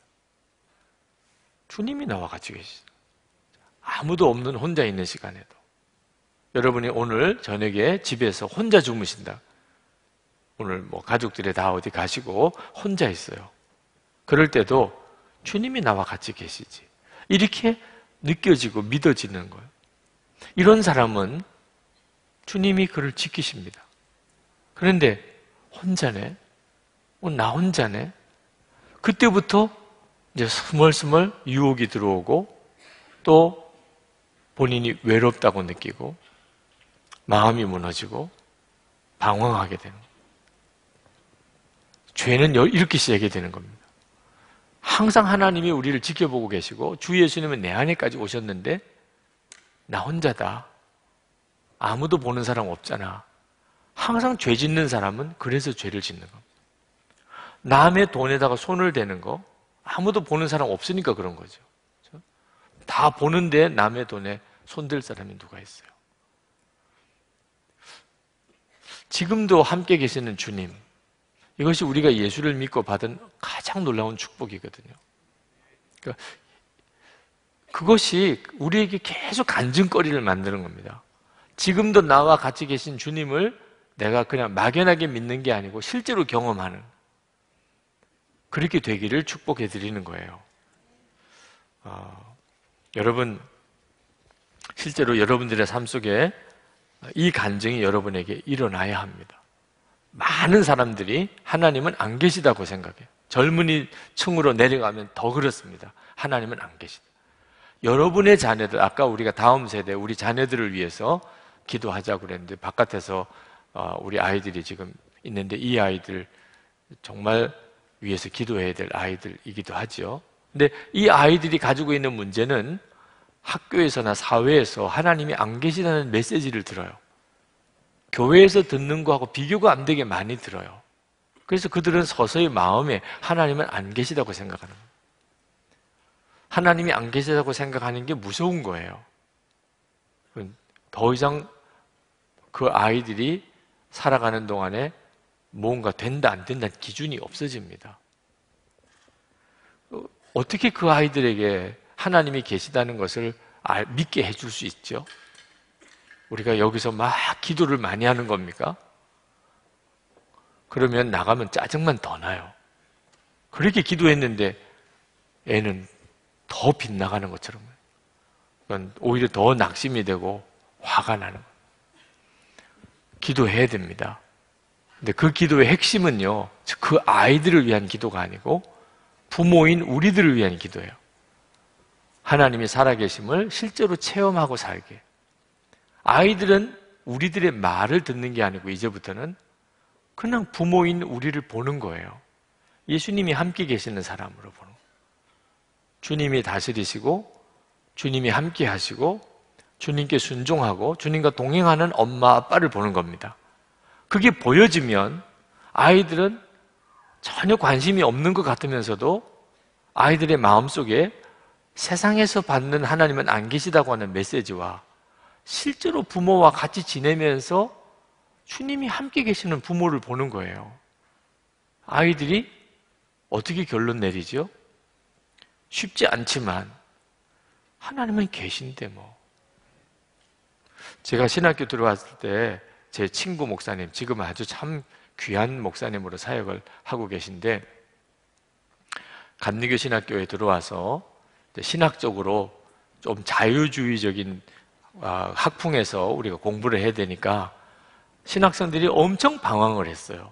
주님이 나와 같이 계시죠. 아무도 없는 혼자 있는 시간에도. 여러분이 오늘 저녁에 집에서 혼자 주무신다. 오늘 뭐 가족들이 다 어디 가시고 혼자 있어요. 그럴 때도 주님이 나와 같이 계시지. 이렇게 느껴지고 믿어지는 거예요. 이런 사람은 주님이 그를 지키십니다. 그런데 혼자네? 어, 나 혼자네? 그때부터 이제 스멀스멀 유혹이 들어오고 또 본인이 외롭다고 느끼고 마음이 무너지고 방황하게 되는 거예요. 죄는 이렇게 시작이 되는 겁니다. 항상 하나님이 우리를 지켜보고 계시고 주 예수님은 내 안에까지 오셨는데 나 혼자다. 아무도 보는 사람 없잖아. 항상 죄 짓는 사람은 그래서 죄를 짓는 겁니다. 남의 돈에다가 손을 대는 거 아무도 보는 사람 없으니까 그런 거죠. 다 보는데 남의 돈에 손댈 사람이 누가 있어요? 지금도 함께 계시는 주님, 이것이 우리가 예수를 믿고 받은 가장 놀라운 축복이거든요. 그러니까 그것이 우리에게 계속 간증거리를 만드는 겁니다. 지금도 나와 같이 계신 주님을 내가 그냥 막연하게 믿는 게 아니고 실제로 경험하는, 그렇게 되기를 축복해 드리는 거예요. 어, 여러분, 실제로 여러분들의 삶 속에 이 간증이 여러분에게 일어나야 합니다. 많은 사람들이 하나님은 안 계시다고 생각해요. 젊은이 층으로 내려가면 더 그렇습니다. 하나님은 안 계시다. 여러분의 자녀들, 아까 우리가 다음 세대 우리 자녀들을 위해서 기도하자고 그랬는데 바깥에서 우리 아이들이 지금 있는데 이 아이들 정말 위해서 기도해야 될 아이들이기도 하죠. 근데 이 아이들이 가지고 있는 문제는 학교에서나 사회에서 하나님이 안 계시다는 메시지를 들어요. 교회에서 듣는 거하고 비교가 안 되게 많이 들어요. 그래서 그들은 서서히 마음에 하나님은 안 계시다고 생각하는 거예요. 하나님이 안 계시다고 생각하는 게 무서운 거예요. 더 이상 그 아이들이 살아가는 동안에 뭔가 된다 안 된다는 기준이 없어집니다. 어떻게 그 아이들에게 하나님이 계시다는 것을 믿게 해줄 수 있죠? 우리가 여기서 막 기도를 많이 하는 겁니까? 그러면 나가면 짜증만 더 나요. 그렇게 기도했는데 애는 더 빗나가는 것처럼 그건 오히려 더 낙심이 되고 화가 나는 거예요. 기도해야 됩니다. 근데 그 기도의 핵심은요, 그 아이들을 위한 기도가 아니고 부모인 우리들을 위한 기도예요. 하나님이 살아계심을 실제로 체험하고 살게. 아이들은 우리들의 말을 듣는 게 아니고 이제부터는 그냥 부모인 우리를 보는 거예요. 예수님이 함께 계시는 사람으로 보는 거예요. 주님이 다스리시고 주님이 함께 하시고 주님께 순종하고 주님과 동행하는 엄마 아빠를 보는 겁니다. 그게 보여지면 아이들은 전혀 관심이 없는 것 같으면서도 아이들의 마음속에 세상에서 받는 하나님은 안 계시다고 하는 메시지와 실제로 부모와 같이 지내면서 주님이 함께 계시는 부모를 보는 거예요. 아이들이 어떻게 결론 내리죠? 쉽지 않지만 하나님은 계신데 뭐. 제가 신학교 들어왔을 때 제 친구 목사님, 지금 아주 참 귀한 목사님으로 사역을 하고 계신데 감리교 신학교에 들어와서 신학적으로 좀 자유주의적인 학풍에서 우리가 공부를 해야 되니까 신학생들이 엄청 방황을 했어요.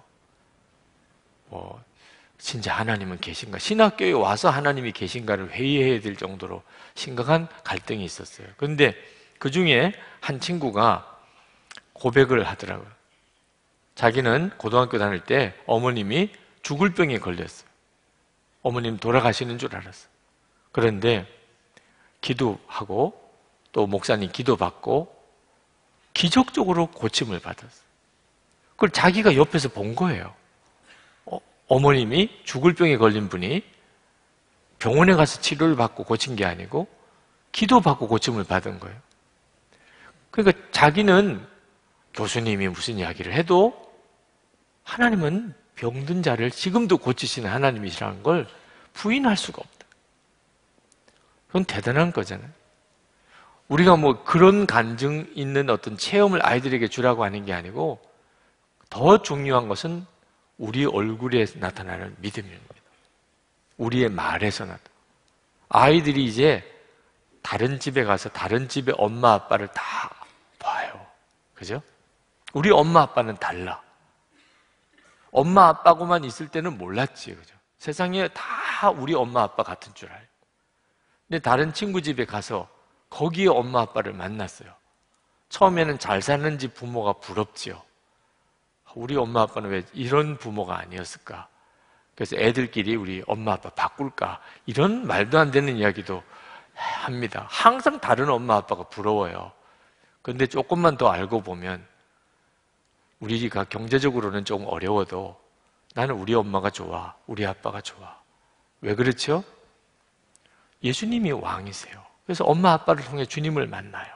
뭐 진짜 하나님은 계신가? 신학교에 와서 하나님이 계신가를 회의해야 될 정도로 심각한 갈등이 있었어요. 그런데 그 중에 한 친구가 고백을 하더라고요. 자기는 고등학교 다닐 때 어머님이 죽을 병에 걸렸어요. 어머님 돌아가시는 줄 알았어요. 그런데 기도하고 또 목사님 기도받고 기적적으로 고침을 받았어요. 그걸 자기가 옆에서 본 거예요. 어, 어머님이 죽을 병에 걸린 분이 병원에 가서 치료를 받고 고친 게 아니고 기도받고 고침을 받은 거예요. 그러니까 자기는 교수님이 무슨 이야기를 해도 하나님은 병든 자를 지금도 고치시는 하나님이시라는 걸 부인할 수가 없다. 그건 대단한 거잖아요. 우리가 뭐 그런 간증 있는 어떤 체험을 아이들에게 주라고 하는 게 아니고 더 중요한 것은 우리 얼굴에 나타나는 믿음입니다. 우리의 말에서 나타나. 아이들이 이제 다른 집에 가서 다른 집의 엄마 아빠를 다 봐요. 그죠? 우리 엄마 아빠는 달라. 엄마 아빠고만 있을 때는 몰랐지. 그죠? 세상에 다 우리 엄마 아빠 같은 줄 알고. 근데 다른 친구 집에 가서 거기에 엄마 아빠를 만났어요. 처음에는 잘 사는 집 부모가 부럽지요. 우리 엄마 아빠는 왜 이런 부모가 아니었을까? 그래서 애들끼리 우리 엄마 아빠 바꿀까? 이런 말도 안 되는 이야기도 합니다. 항상 다른 엄마 아빠가 부러워요. 그런데 조금만 더 알고 보면 우리가 경제적으로는 조금 어려워도 나는 우리 엄마가 좋아, 우리 아빠가 좋아. 왜 그렇죠? 예수님이 왕이세요. 그래서 엄마 아빠를 통해 주님을 만나요.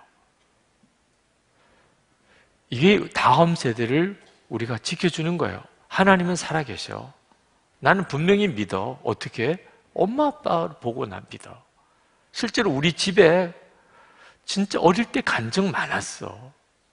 이게 다음 세대를 우리가 지켜주는 거예요. 하나님은 살아계셔. 나는 분명히 믿어. 어떻게? 엄마 아빠를 보고 난 믿어. 실제로 우리 집에 진짜 어릴 때 간증 많았어.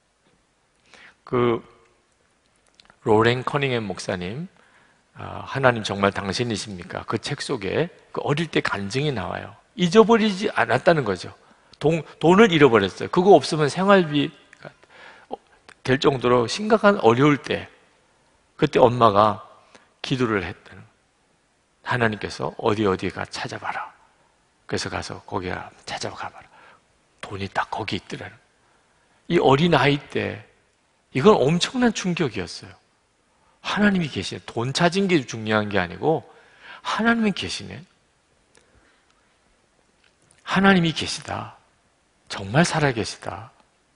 그 로렌 커닝햄 목사님, 하나님 정말 당신이십니까? 그 책 속에 그 어릴 때 간증이 나와요. 잊어버리지 않았다는 거죠. 돈, 돈을 잃어버렸어요. 그거 없으면 생활비가 될 정도로 심각한 어려울 때 그때 엄마가 기도를 했다는 거예요. 하나님께서 어디 어디 가 찾아봐라. 그래서 가서 거기 찾아가봐라. 돈이 딱 거기 있더라는 거예요. 이 어린아이 때 이건 엄청난 충격이었어요. 하나님이 계시네. 돈 찾은 게 중요한 게 아니고 하나님이 계시네. 하나님이 계시다. 정말 살아계시다.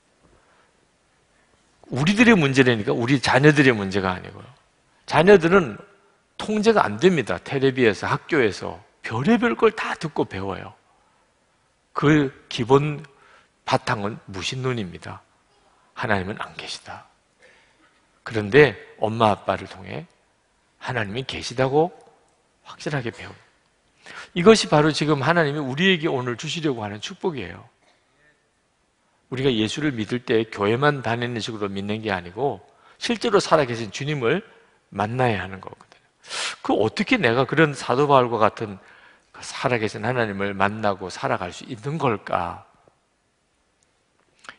우리들의 문제라니까 우리 자녀들의 문제가 아니고요. 자녀들은 통제가 안 됩니다. 텔레비에서 학교에서 별의별 걸 다 듣고 배워요. 그 기본 바탕은 무신론입니다. 하나님은 안 계시다. 그런데 엄마 아빠를 통해 하나님이 계시다고 확실하게 배웁니다. 이것이 바로 지금 하나님이 우리에게 오늘 주시려고 하는 축복이에요. 우리가 예수를 믿을 때 교회만 다니는 식으로 믿는 게 아니고 실제로 살아계신 주님을 만나야 하는 거거든요. 그 어떻게 내가 그런 사도 바울과 같은 살아계신 하나님을 만나고 살아갈 수 있는 걸까?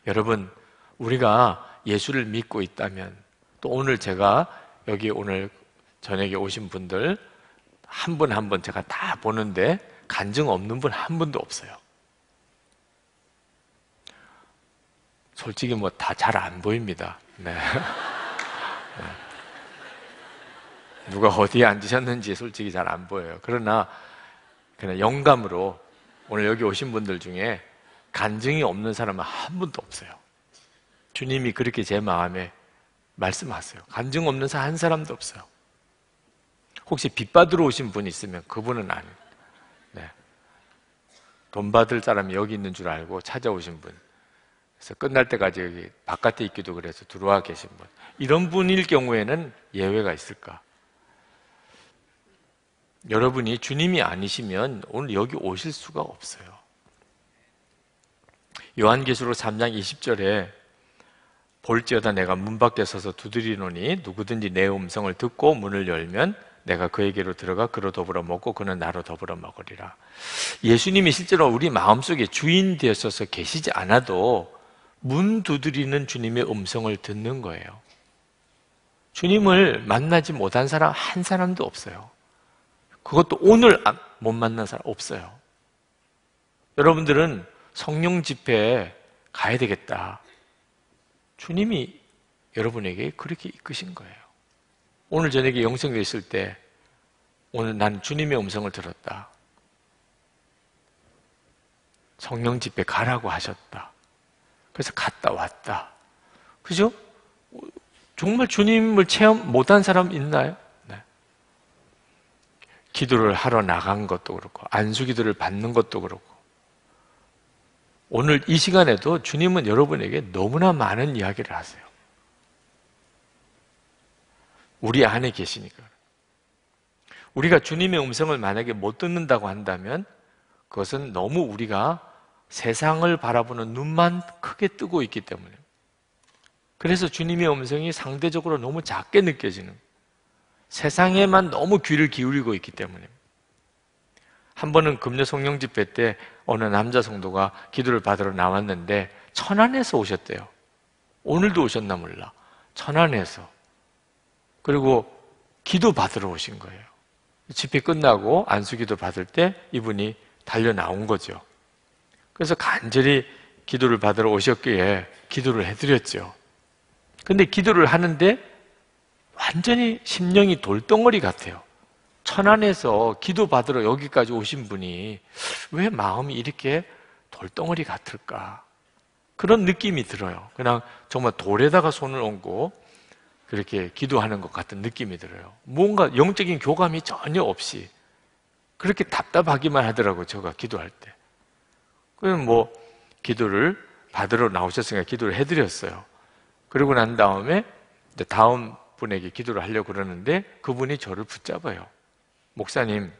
여러분, 우리가 예수를 믿고 있다면, 또 오늘 제가 여기 오늘 저녁에 오신 분들 한 분 한 분 제가 다 보는데 간증 없는 분 한 분도 없어요. 솔직히 뭐 다 잘 안 보입니다. 네. 누가 어디에 앉으셨는지 솔직히 잘 안 보여요. 그러나 그냥 영감으로 오늘 여기 오신 분들 중에 간증이 없는 사람은 한 분도 없어요. 주님이 그렇게 제 마음에 말씀하세요. 간증 없는 사람 한 사람도 없어요. 혹시 빚 받으러 오신 분 있으면 그분은 아니에요. 네. 돈 받을 사람이 여기 있는 줄 알고 찾아오신 분, 그래서 끝날 때까지 여기 바깥에 있기도 그래서 들어와 계신 분, 이런 분일 경우에는 예외가 있을까? 여러분이 주님이 아니시면 오늘 여기 오실 수가 없어요. 요한계시록 삼 장 이십 절에 볼지어다 내가 문 밖에 서서 두드리노니 누구든지 내 음성을 듣고 문을 열면 내가 그에게로 들어가 그로 더불어 먹고 그는 나로 더불어 먹으리라. 예수님이 실제로 우리 마음속에 주인 되셔서 계시지 않아도 문 두드리는 주님의 음성을 듣는 거예요. 주님을 만나지 못한 사람 한 사람도 없어요. 그것도 오늘 못 만난 사람 없어요. 여러분들은 성령 집회에 가야 되겠다. 주님이 여러분에게 그렇게 이끄신 거예요. 오늘 저녁에 영성교회 있을 때 오늘 난 주님의 음성을 들었다. 성령 집회 가라고 하셨다. 그래서 갔다 왔다. 그죠? 정말 주님을 체험 못한 사람 있나요? 네. 기도를 하러 나간 것도 그렇고 안수기도를 받는 것도 그렇고 오늘 이 시간에도 주님은 여러분에게 너무나 많은 이야기를 하세요. 우리 안에 계시니까. 우리가 주님의 음성을 만약에 못 듣는다고 한다면 그것은 너무 우리가 세상을 바라보는 눈만 크게 뜨고 있기 때문에, 그래서 주님의 음성이 상대적으로 너무 작게 느껴지는, 세상에만 너무 귀를 기울이고 있기 때문에. 한 번은 금요 성령 집회 때 어느 남자 성도가 기도를 받으러 나왔는데 천안에서 오셨대요. 오늘도 오셨나 몰라. 천안에서. 그리고 기도 받으러 오신 거예요. 집회 끝나고 안수기도 받을 때 이분이 달려 나온 거죠. 그래서 간절히 기도를 받으러 오셨기에 기도를 해드렸죠. 근데 기도를 하는데 완전히 심령이 돌덩어리 같아요. 천안에서 기도 받으러 여기까지 오신 분이 왜 마음이 이렇게 돌덩어리 같을까? 그런 느낌이 들어요. 그냥 정말 돌에다가 손을 얹고 그렇게 기도하는 것 같은 느낌이 들어요. 뭔가 영적인 교감이 전혀 없이 그렇게 답답하기만 하더라고요. 제가 기도할 때. 그럼 뭐 기도를 받으러 나오셨으니까 기도를 해드렸어요. 그러고 난 다음에 이제 다음 분에게 기도를 하려고 그러는데 그분이 저를 붙잡아요. 목사님,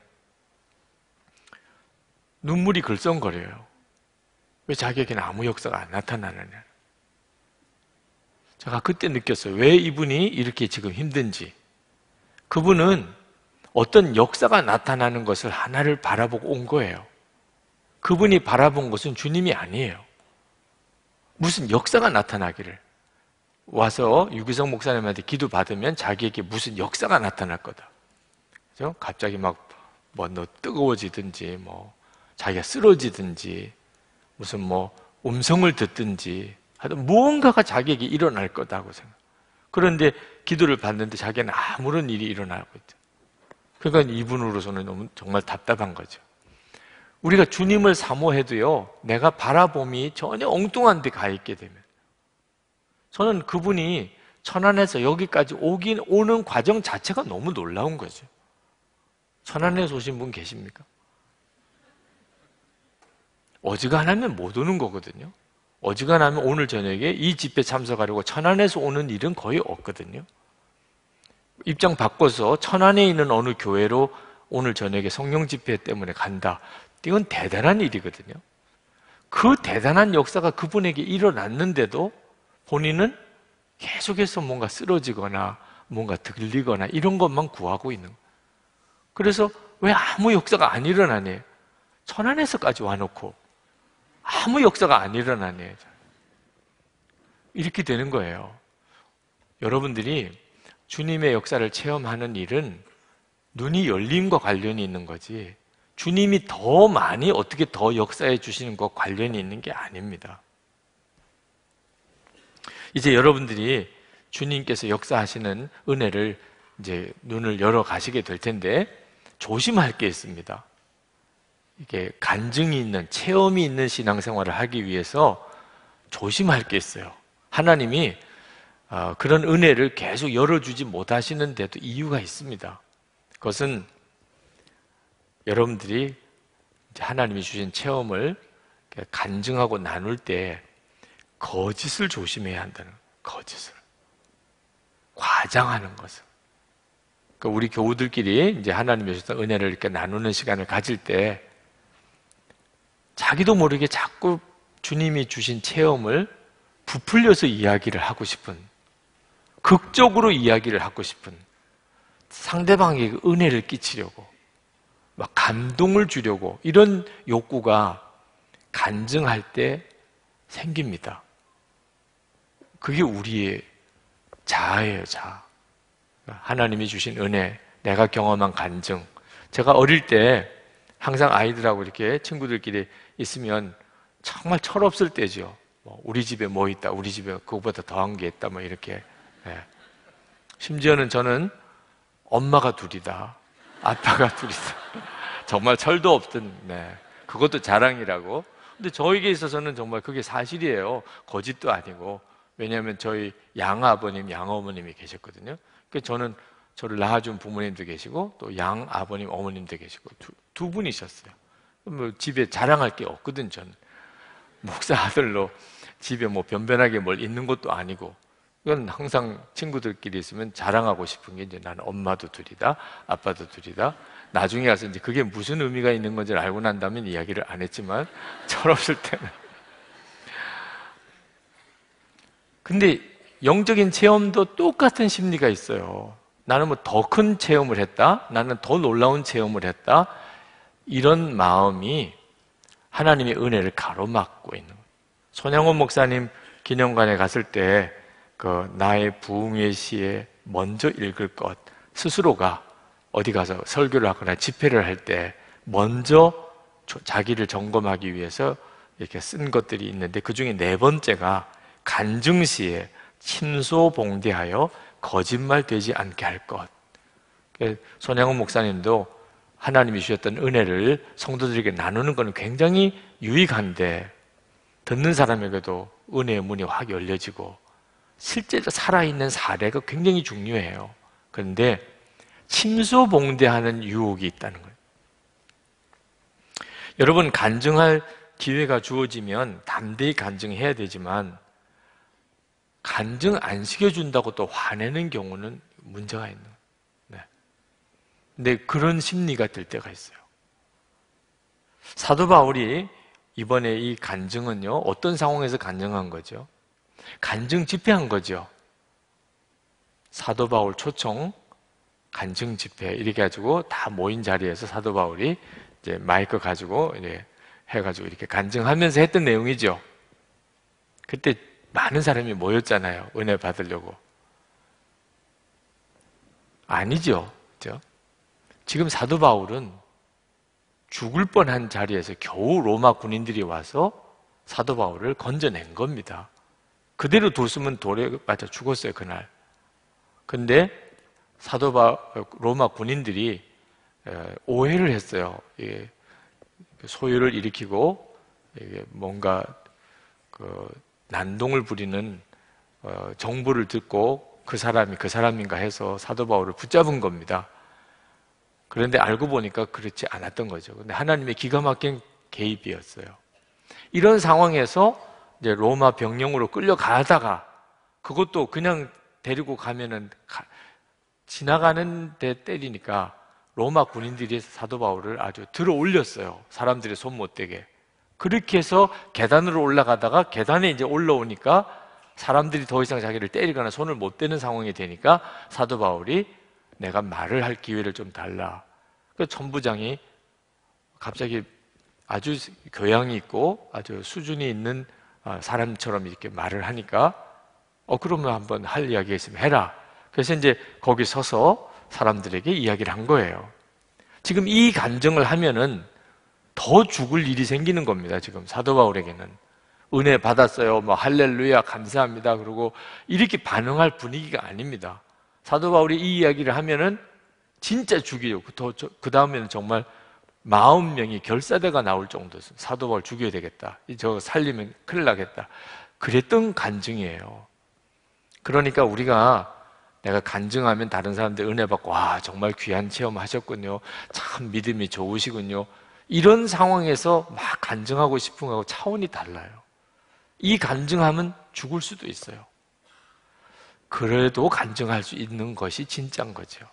눈물이 글썽거려요. 왜 자기에게는 아무 역사가 안 나타나느냐. 제가 그때 느꼈어요. 왜 이분이 이렇게 지금 힘든지. 그분은 어떤 역사가 나타나는 것을 하나를 바라보고 온 거예요. 그분이 바라본 것은 주님이 아니에요. 무슨 역사가 나타나기를. 와서 유기성 목사님한테 기도 받으면 자기에게 무슨 역사가 나타날 거다. 그죠? 갑자기 막 뭐 너 뜨거워지든지 뭐 자기가 쓰러지든지 무슨 뭐 음성을 듣든지 하여튼 무언가가 자기에게 일어날 거다고 생각. 그런데 기도를 받는데 자기는 아무런 일이 일어나고 있죠. 그러니까 이분으로서는 너무 정말 답답한 거죠. 우리가 주님을 사모해도요, 내가 바라봄이 전혀 엉뚱한 데 가 있게 되면, 저는 그분이 천안에서 여기까지 오긴 오는 과정 자체가 너무 놀라운 거죠. 천안에서 오신 분 계십니까? 어지간하면 못 오는 거거든요. 어지간하면 오늘 저녁에 이 집회 참석하려고 천안에서 오는 일은 거의 없거든요. 입장 바꿔서 천안에 있는 어느 교회로 오늘 저녁에 성령 집회 때문에 간다. 이건 대단한 일이거든요. 그 대단한 역사가 그분에게 일어났는데도 본인은 계속해서 뭔가 쓰러지거나 뭔가 들리거나 이런 것만 구하고 있는 거예요. 그래서 왜 아무 역사가 안 일어나네? 천안에서까지 와놓고 아무 역사가 안 일어나네. 이렇게 되는 거예요. 여러분들이 주님의 역사를 체험하는 일은 눈이 열림과 관련이 있는 거지, 주님이 더 많이 어떻게 더 역사해 주시는 것과 관련이 있는 게 아닙니다. 이제 여러분들이 주님께서 역사하시는 은혜를 이제 눈을 열어 가시게 될 텐데, 조심할 게 있습니다. 이게 간증이 있는, 체험이 있는 신앙생활을 하기 위해서 조심할 게 있어요. 하나님이 그런 은혜를 계속 열어주지 못하시는데도 이유가 있습니다. 그것은 여러분들이 하나님이 주신 체험을 간증하고 나눌 때 거짓을 조심해야 한다는 거예요. 거짓을. 과장하는 것을. 그러니까 우리 교우들끼리 이제 하나님이 주신 은혜를 이렇게 나누는 시간을 가질 때 자기도 모르게 자꾸 주님이 주신 체험을 부풀려서 이야기를 하고 싶은, 극적으로 이야기를 하고 싶은, 상대방에게 은혜를 끼치려고, 막 감동을 주려고, 이런 욕구가 간증할 때 생깁니다. 그게 우리의 자아예요, 자아. 하나님이 주신 은혜, 내가 경험한 간증. 제가 어릴 때 항상 아이들하고 이렇게 친구들끼리 있으면 정말 철없을 때죠. 뭐 우리 집에 뭐 있다, 우리 집에 그거보다 더한 게 있다, 뭐 이렇게. 네. 심지어는 저는 엄마가 둘이다, 아빠가 둘이다. 정말 철도 없던, 네. 그것도 자랑이라고. 근데 저에게 있어서는 정말 그게 사실이에요. 거짓도 아니고. 왜냐하면 저희 양아버님, 양어머님이 계셨거든요. 그래서 저는 저를 낳아준 부모님도 계시고 또 양아버님, 어머님도 계시고 두, 두 분이셨어요. 뭐 집에 자랑할 게 없거든. 저는 목사 아들로 집에 뭐 변변하게 뭘 있는 것도 아니고, 이건 항상 친구들끼리 있으면 자랑하고 싶은 게 이제 나는 엄마도 둘이다, 아빠도 둘이다. 나중에 가서 이제 그게 무슨 의미가 있는 건지 알고 난 다음에 이야기를 안 했지만 철없을 때는. 근데 영적인 체험도 똑같은 심리가 있어요. 나는 뭐 더 큰 체험을 했다, 나는 더 놀라운 체험을 했다, 이런 마음이 하나님의 은혜를 가로막고 있는 거예요. 손양원 목사님 기념관에 갔을 때 그 나의 부흥의 시에 먼저 읽을 것, 스스로가 어디 가서 설교를 하거나 집회를 할 때 먼저 자기를 점검하기 위해서 이렇게 쓴 것들이 있는데, 그 중에 네 번째가 간증시에 침소봉대하여 거짓말 되지 않게 할 것. 손양원 목사님도 하나님이 주셨던 은혜를 성도들에게 나누는 것은 굉장히 유익한데, 듣는 사람에게도 은혜의 문이 확 열려지고 실제로 살아있는 사례가 굉장히 중요해요. 그런데 침소봉대하는 유혹이 있다는 거예요. 여러분, 간증할 기회가 주어지면 담대히 간증해야 되지만 간증 안 시켜준다고 또 화내는 경우는 문제가 있는 거예요. 네. 근데 그런 심리가 들 때가 있어요. 사도 바울이 이번에 이 간증은요, 어떤 상황에서 간증한 거죠? 간증 집회한 거죠. 사도 바울 초청 간증 집회 이렇게 가지고 다 모인 자리에서 사도 바울이 이제 마이크 가지고 이제 해가지고 이렇게 간증하면서 했던 내용이죠. 그때 많은 사람이 모였잖아요. 은혜 받으려고. 아니죠. 그죠? 지금 사도 바울은 죽을 뻔한 자리에서 겨우 로마 군인들이 와서 사도 바울을 건져낸 겁니다. 그대로 뒀으면 돌에 맞아 죽었어요, 그날. 근데 사도 바 로마 군인들이 오해를 했어요. 소요를 일으키고 뭔가 그 난동을 부리는 정보를 듣고 그 사람이 그 사람인가 해서 사도 바울을 붙잡은 겁니다. 그런데 알고 보니까 그렇지 않았던 거죠. 근데 하나님의 기가 막힌 개입이었어요. 이런 상황에서 이제 로마 병영으로 끌려가다가, 그것도 그냥 데리고 가면은 가, 지나가는 데 때리니까 로마 군인들이 사도 바울을 아주 들어 올렸어요. 사람들이 손 못 대게. 그렇게 해서 계단으로 올라가다가 계단에 이제 올라오니까 사람들이 더 이상 자기를 때리거나 손을 못 대는 상황이 되니까 사도 바울이 내가 말을 할 기회를 좀 달라. 그 천부장이 갑자기 아주 교양이 있고 아주 수준이 있는 사람처럼 이렇게 말을 하니까 어 그러면 한번 할 이야기가 있으면 해라. 그래서 이제 거기 서서 사람들에게 이야기를 한 거예요. 지금 이 간증을 하면은 더 죽을 일이 생기는 겁니다. 지금 사도 바울에게는 은혜 받았어요, 뭐 할렐루야 감사합니다, 그러고 이렇게 반응할 분위기가 아닙니다. 사도 바울이 이 이야기를 하면은 진짜 죽이요. 그 다음에는 정말 마흔 명이 결사대가 나올 정도였어요. 사도 바울 죽여야 되겠다, 저 살리면 큰일 나겠다, 그랬던 간증이에요. 그러니까 우리가 내가 간증하면 다른 사람들 은혜 받고 와 정말 귀한 체험 하셨군요, 참 믿음이 좋으시군요, 이런 상황에서 막 간증하고 싶은 거하고 차원이 달라요. 이 간증하면 죽을 수도 있어요. 그래도 간증할 수 있는 것이 진짜인 거죠.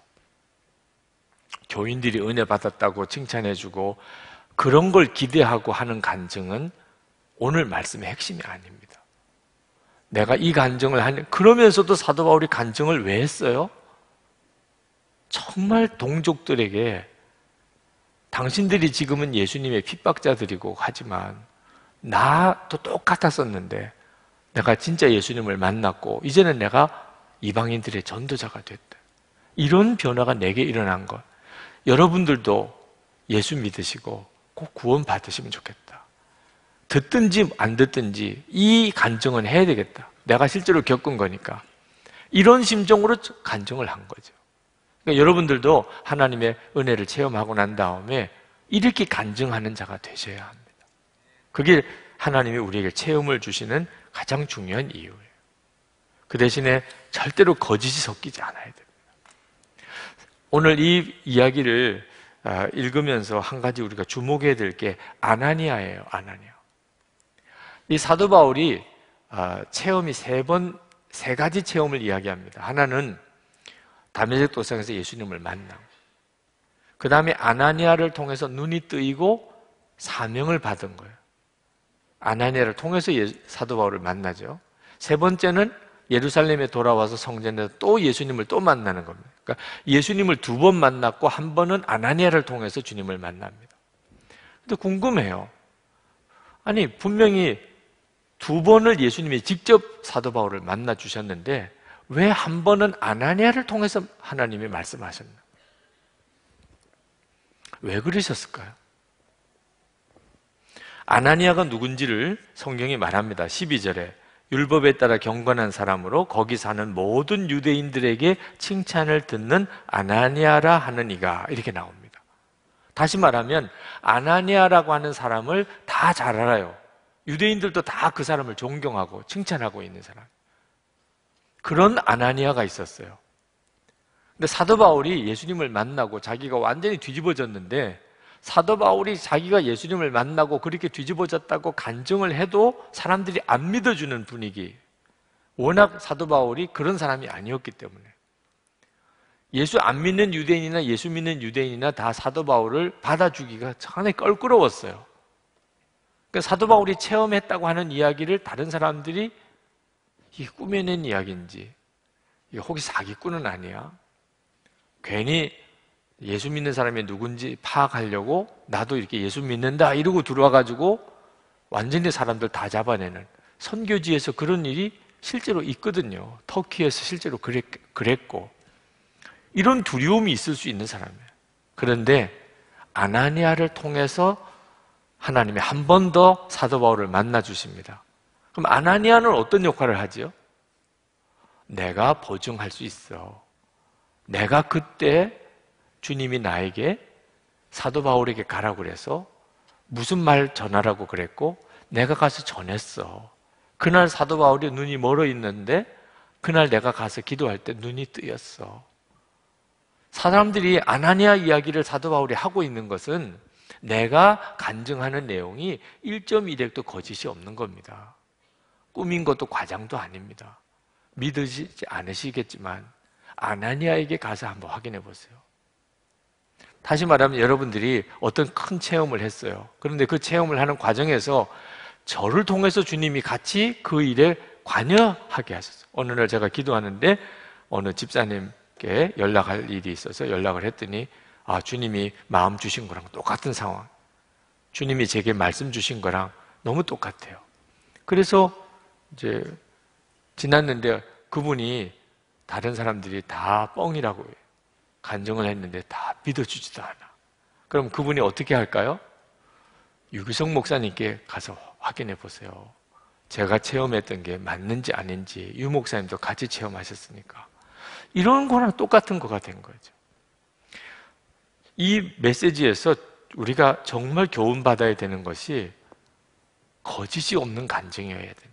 교인들이 은혜 받았다고 칭찬해주고 그런 걸 기대하고 하는 간증은 오늘 말씀의 핵심이 아닙니다. 내가 이 간증을 하는, 그러면서도 사도 바울이 간증을 왜 했어요? 정말 동족들에게 당신들이 지금은 예수님의 핍박자들이고 하지만 나도 똑같았었는데 내가 진짜 예수님을 만났고 이제는 내가 이방인들의 전도자가 됐다, 이런 변화가 내게 일어난 것, 여러분들도 예수 믿으시고 꼭 구원 받으시면 좋겠다. 듣든지 안 듣든지 이 간증은 해야 되겠다, 내가 실제로 겪은 거니까, 이런 심정으로 간증을 한 거죠. 그러니까 여러분들도 하나님의 은혜를 체험하고 난 다음에 이렇게 간증하는 자가 되셔야 합니다. 그게 하나님이 우리에게 체험을 주시는 가장 중요한 이유예요. 그 대신에 절대로 거짓이 섞이지 않아야 됩니다. 오늘 이 이야기를 읽으면서 한 가지 우리가 주목해야 될 게 아나니아예요. 아나니아. 이 사도 바울이 체험이 세 번, 세 가지 체험을 이야기합니다. 하나는 다메섹 도상에서 예수님을 만나고, 그 다음에 아나니아를 통해서 눈이 뜨이고 사명을 받은 거예요. 아나니아를 통해서 사도 바울을 만나죠. 세 번째는 예루살렘에 돌아와서 성전에서 또 예수님을 또 만나는 겁니다. 그러니까 예수님을 두 번 만났고 한 번은 아나니아를 통해서 주님을 만납니다. 근데 궁금해요. 아니 분명히 두 번을 예수님이 직접 사도 바울을 만나 주셨는데 왜 한 번은 아나니아를 통해서 하나님이 말씀하셨나? 왜 그러셨을까요? 아나니아가 누군지를 성경이 말합니다. 십이 절에 율법에 따라 경건한 사람으로 거기 사는 모든 유대인들에게 칭찬을 듣는 아나니아라 하는 이가, 이렇게 나옵니다. 다시 말하면 아나니아라고 하는 사람을 다 잘 알아요. 유대인들도 다 그 사람을 존경하고 칭찬하고 있는 사람, 그런 아나니아가 있었어요. 근데 사도 바울이 예수님을 만나고 자기가 완전히 뒤집어졌는데, 사도 바울이 자기가 예수님을 만나고 그렇게 뒤집어졌다고 간증을 해도 사람들이 안 믿어주는 분위기, 워낙 사도 바울이 그런 사람이 아니었기 때문에 예수 안 믿는 유대인이나 예수 믿는 유대인이나 다 사도 바울을 받아주기가 상당히 껄끄러웠어요. 그러니까 사도 바울이 체험했다고 하는 이야기를 다른 사람들이 이게 꾸며낸 이야기인지, 이게 혹시 사기꾼은 아니야? 괜히 예수 믿는 사람이 누군지 파악하려고 나도 이렇게 예수 믿는다 이러고 들어와가지고 완전히 사람들 다 잡아내는, 선교지에서 그런 일이 실제로 있거든요. 터키에서 실제로 그랬, 그랬고 이런 두려움이 있을 수 있는 사람이에요. 그런데 아나니아를 통해서 하나님이 한 번 더 사도 바울을 만나 주십니다. 그럼 아나니아는 어떤 역할을 하죠? 내가 보증할 수 있어. 내가 그때 주님이 나에게 사도 바울에게 가라고 그래서 무슨 말 전하라고 그랬고 내가 가서 전했어. 그날 사도 바울이 눈이 멀어 있는데 그날 내가 가서 기도할 때 눈이 뜨였어. 사람들이 아나니아 이야기를 사도 바울이 하고 있는 것은 내가 간증하는 내용이 일 점 일 핵도 거짓이 없는 겁니다. 꾸민 것도 과장도 아닙니다. 믿으시지 않으시겠지만 아나니아에게 가서 한번 확인해 보세요. 다시 말하면 여러분들이 어떤 큰 체험을 했어요. 그런데 그 체험을 하는 과정에서 저를 통해서 주님이 같이 그 일에 관여하게 하셨어요. 어느 날 제가 기도하는데 어느 집사님께 연락할 일이 있어서 연락을 했더니 아, 주님이 마음 주신 거랑 똑같은 상황, 주님이 제게 말씀 주신 거랑 너무 똑같아요. 그래서 이제 지났는데 그분이 다른 사람들이 다 뻥이라고 간증을 했는데 다 믿어주지도 않아. 그럼 그분이 어떻게 할까요? 유기성 목사님께 가서 확인해 보세요. 제가 체험했던 게 맞는지 아닌지. 유 목사님도 같이 체험하셨으니까. 이런 거랑 똑같은 거가 된 거죠. 이 메시지에서 우리가 정말 교훈받아야 되는 것이 거짓이 없는 간증이어야 됩니다.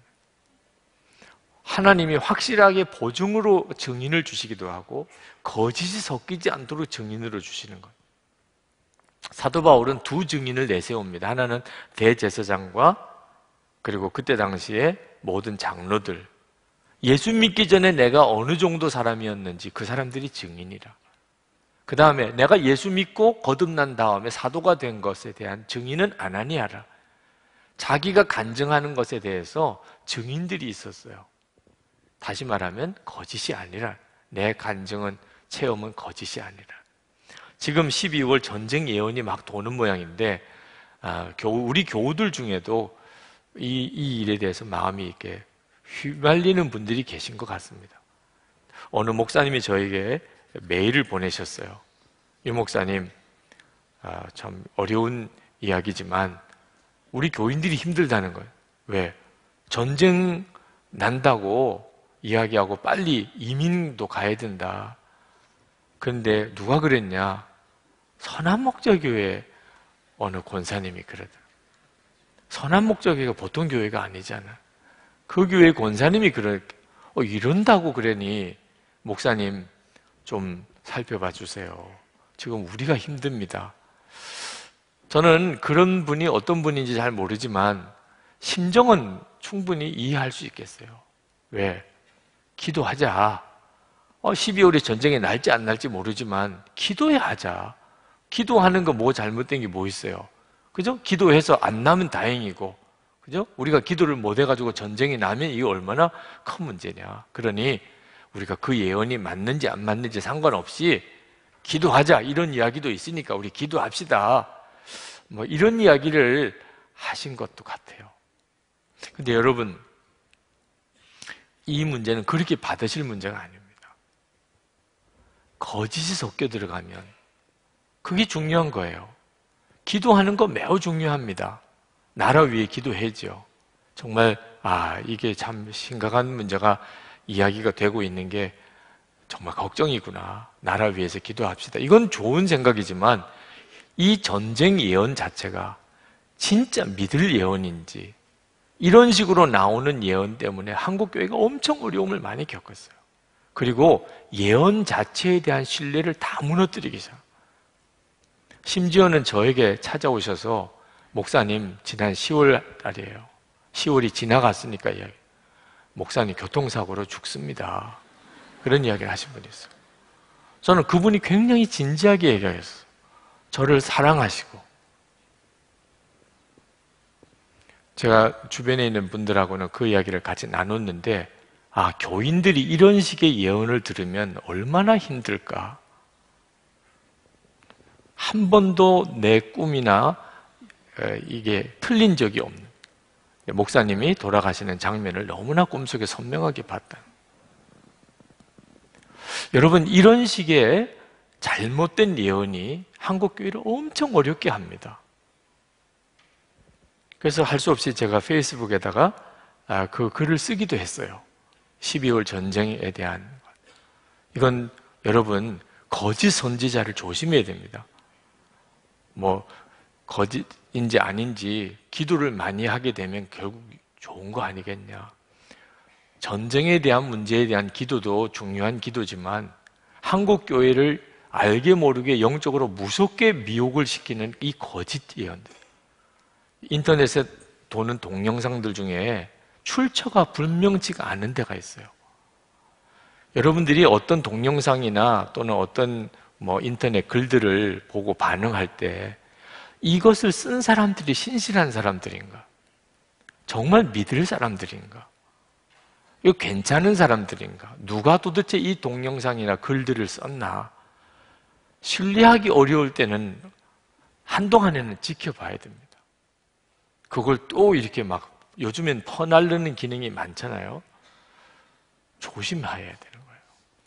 하나님이 확실하게 보증으로 증인을 주시기도 하고 거짓이 섞이지 않도록 증인으로 주시는 거예요. 사도 바울은 두 증인을 내세웁니다. 하나는 대제사장과 그리고 그때 당시에 모든 장로들, 예수 믿기 전에 내가 어느 정도 사람이었는지 그 사람들이 증인이라. 그 다음에 내가 예수 믿고 거듭난 다음에 사도가 된 것에 대한 증인은 아나니아라. 자기가 간증하는 것에 대해서 증인들이 있었어요. 다시 말하면 거짓이 아니라, 내 간증은, 체험은 거짓이 아니라. 지금 십이월 전쟁 예언이 막 도는 모양인데 아, 교우, 우리 교우들 중에도 이, 이 일에 대해서 마음이 이렇게 휘말리는 분들이 계신 것 같습니다. 어느 목사님이 저에게 메일을 보내셨어요. 유 목사님, 아, 참 어려운 이야기지만 우리 교인들이 힘들다는 거예요. 왜? 전쟁 난다고 이야기하고 빨리 이민도 가야 된다. 그런데 누가 그랬냐? 선한목자교회 어느 권사님이 그러더라고요. 선한목자교회가 보통 교회가 아니잖아. 그 교회 권사님이 그러, 어, 이런다고 그러니 목사님 좀 살펴봐 주세요. 지금 우리가 힘듭니다. 저는 그런 분이 어떤 분인지 잘 모르지만 심정은 충분히 이해할 수 있겠어요. 왜? 기도하자. 어, 십이월에 전쟁이 날지 안 날지 모르지만 기도해야 하자. 기도하는 거 뭐 잘못된 게 뭐 있어요? 그죠? 기도해서 안 나면 다행이고, 그죠? 우리가 기도를 못 해가지고 전쟁이 나면 이게 얼마나 큰 문제냐. 그러니 우리가 그 예언이 맞는지 안 맞는지 상관없이 기도하자. 이런 이야기도 있으니까 우리 기도합시다. 뭐 이런 이야기를 하신 것도 같아요. 근데 여러분, 이 문제는 그렇게 받으실 문제가 아닙니다. 거짓이 섞여 들어가면 그게 중요한 거예요. 기도하는 거 매우 중요합니다. 나라 위해 기도해야죠. 정말 아 이게 참 심각한 문제가 이야기가 되고 있는 게 정말 걱정이구나. 나라 위해서 기도합시다. 이건 좋은 생각이지만 이 전쟁 예언 자체가 진짜 믿을 예언인지, 이런 식으로 나오는 예언 때문에 한국 교회가 엄청 어려움을 많이 겪었어요. 그리고 예언 자체에 대한 신뢰를 다 무너뜨리기 시작. 심지어는 저에게 찾아오셔서 목사님 지난 시월 달이에요. 시월이 지나갔으니까 이야기. 목사님 교통사고로 죽습니다. 그런 이야기를 하신 분이 있어요. 저는 그분이 굉장히 진지하게 얘기했어요. 저를 사랑하시고. 제가 주변에 있는 분들하고는 그 이야기를 같이 나눴는데, 아, 교인들이 이런 식의 예언을 들으면 얼마나 힘들까. 한 번도 내 꿈이나 이게 틀린 적이 없는 목사님이 돌아가시는 장면을 너무나 꿈속에 선명하게 봤다. 여러분, 이런 식의 잘못된 예언이 한국 교회를 엄청 어렵게 합니다. 그래서 할 수 없이 제가 페이스북에다가 그 글을 쓰기도 했어요. 십이월 전쟁에 대한. 이건 여러분, 거짓 선지자를 조심해야 됩니다. 뭐 거짓인지 아닌지 기도를 많이 하게 되면 결국 좋은 거 아니겠냐. 전쟁에 대한 문제에 대한 기도도 중요한 기도지만 한국 교회를 알게 모르게 영적으로 무섭게 미혹을 시키는 이 거짓 예언들, 인터넷에 도는 동영상들 중에 출처가 분명치가 않은 데가 있어요. 여러분들이 어떤 동영상이나 또는 어떤 뭐 인터넷 글들을 보고 반응할 때 이것을 쓴 사람들이 신실한 사람들인가? 정말 믿을 사람들인가? 이거 괜찮은 사람들인가? 누가 도대체 이 동영상이나 글들을 썼나? 신뢰하기 어려울 때는 한동안에는 지켜봐야 됩니다. 그걸 또 이렇게 막 요즘엔 퍼날르는 기능이 많잖아요. 조심해야 되는 거예요.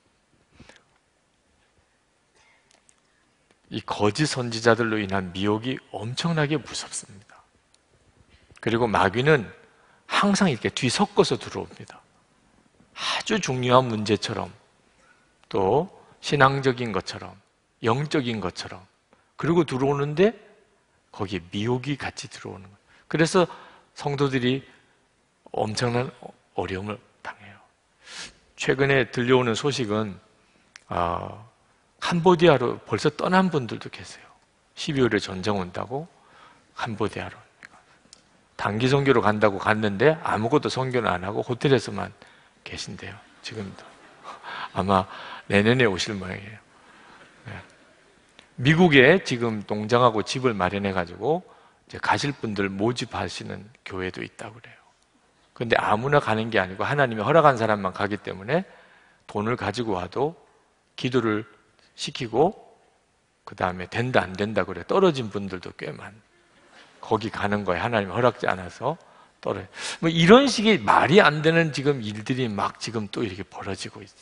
이 거짓 선지자들로 인한 미혹이 엄청나게 무섭습니다. 그리고 마귀는 항상 이렇게 뒤섞어서 들어옵니다. 아주 중요한 문제처럼, 또 신앙적인 것처럼, 영적인 것처럼, 그리고 들어오는데 거기에 미혹이 같이 들어오는 거예요. 그래서 성도들이 엄청난 어려움을 당해요. 최근에 들려오는 소식은 어, 캄보디아로 벌써 떠난 분들도 계세요. 십이월에 전쟁 온다고 캄보디아로 단기 선교로 간다고 갔는데 아무것도 선교는 안 하고 호텔에서만 계신대요. 지금도 아마 내년에 오실 모양이에요. 네. 미국에 지금 농장하고 집을 마련해 가지고 이제 가실 분들 모집하시는 교회도 있다고 그래요. 근데 아무나 가는 게 아니고 하나님이 허락한 사람만 가기 때문에 돈을 가지고 와도 기도를 시키고 그 다음에 된다 안 된다 그래 떨어진 분들도 꽤 많. 거기 가는 거에 하나님이 허락지 않아서 떨어져. 뭐 이런 식의 말이 안 되는 지금 일들이 막 지금 또 이렇게 벌어지고 있어요.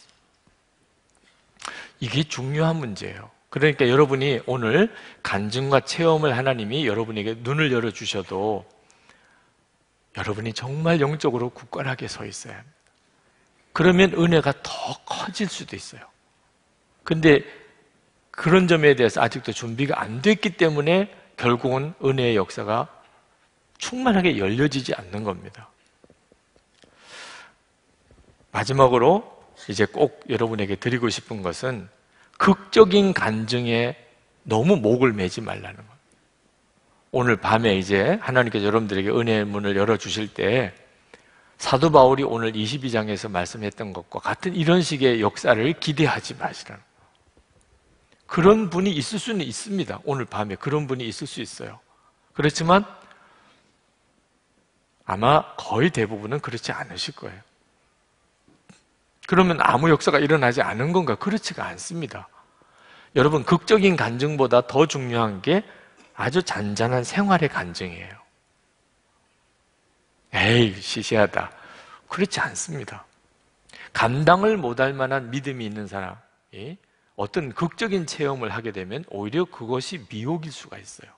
이게 중요한 문제예요. 그러니까 여러분이 오늘 간증과 체험을 하나님이 여러분에게 눈을 열어주셔도 여러분이 정말 영적으로 굳건하게 서 있어야 합니다. 그러면 은혜가 더 커질 수도 있어요. 근데 그런 점에 대해서 아직도 준비가 안 됐기 때문에 결국은 은혜의 역사가 충만하게 열려지지 않는 겁니다. 마지막으로 이제 꼭 여러분에게 드리고 싶은 것은 극적인 간증에 너무 목을 매지 말라는 거예요. 오늘 밤에 이제 하나님께서 여러분들에게 은혜의 문을 열어주실 때 사도 바울이 오늘 이십이 장에서 말씀했던 것과 같은 이런 식의 역사를 기대하지 마시라는 거예요. 그런 분이 있을 수는 있습니다. 오늘 밤에 그런 분이 있을 수 있어요. 그렇지만 아마 거의 대부분은 그렇지 않으실 거예요. 그러면 아무 역사가 일어나지 않은 건가? 그렇지가 않습니다. 여러분, 극적인 간증보다 더 중요한 게 아주 잔잔한 생활의 간증이에요. 에이, 시시하다. 그렇지 않습니다. 감당을 못할 만한 믿음이 있는 사람이 어떤 극적인 체험을 하게 되면 오히려 그것이 미혹일 수가 있어요.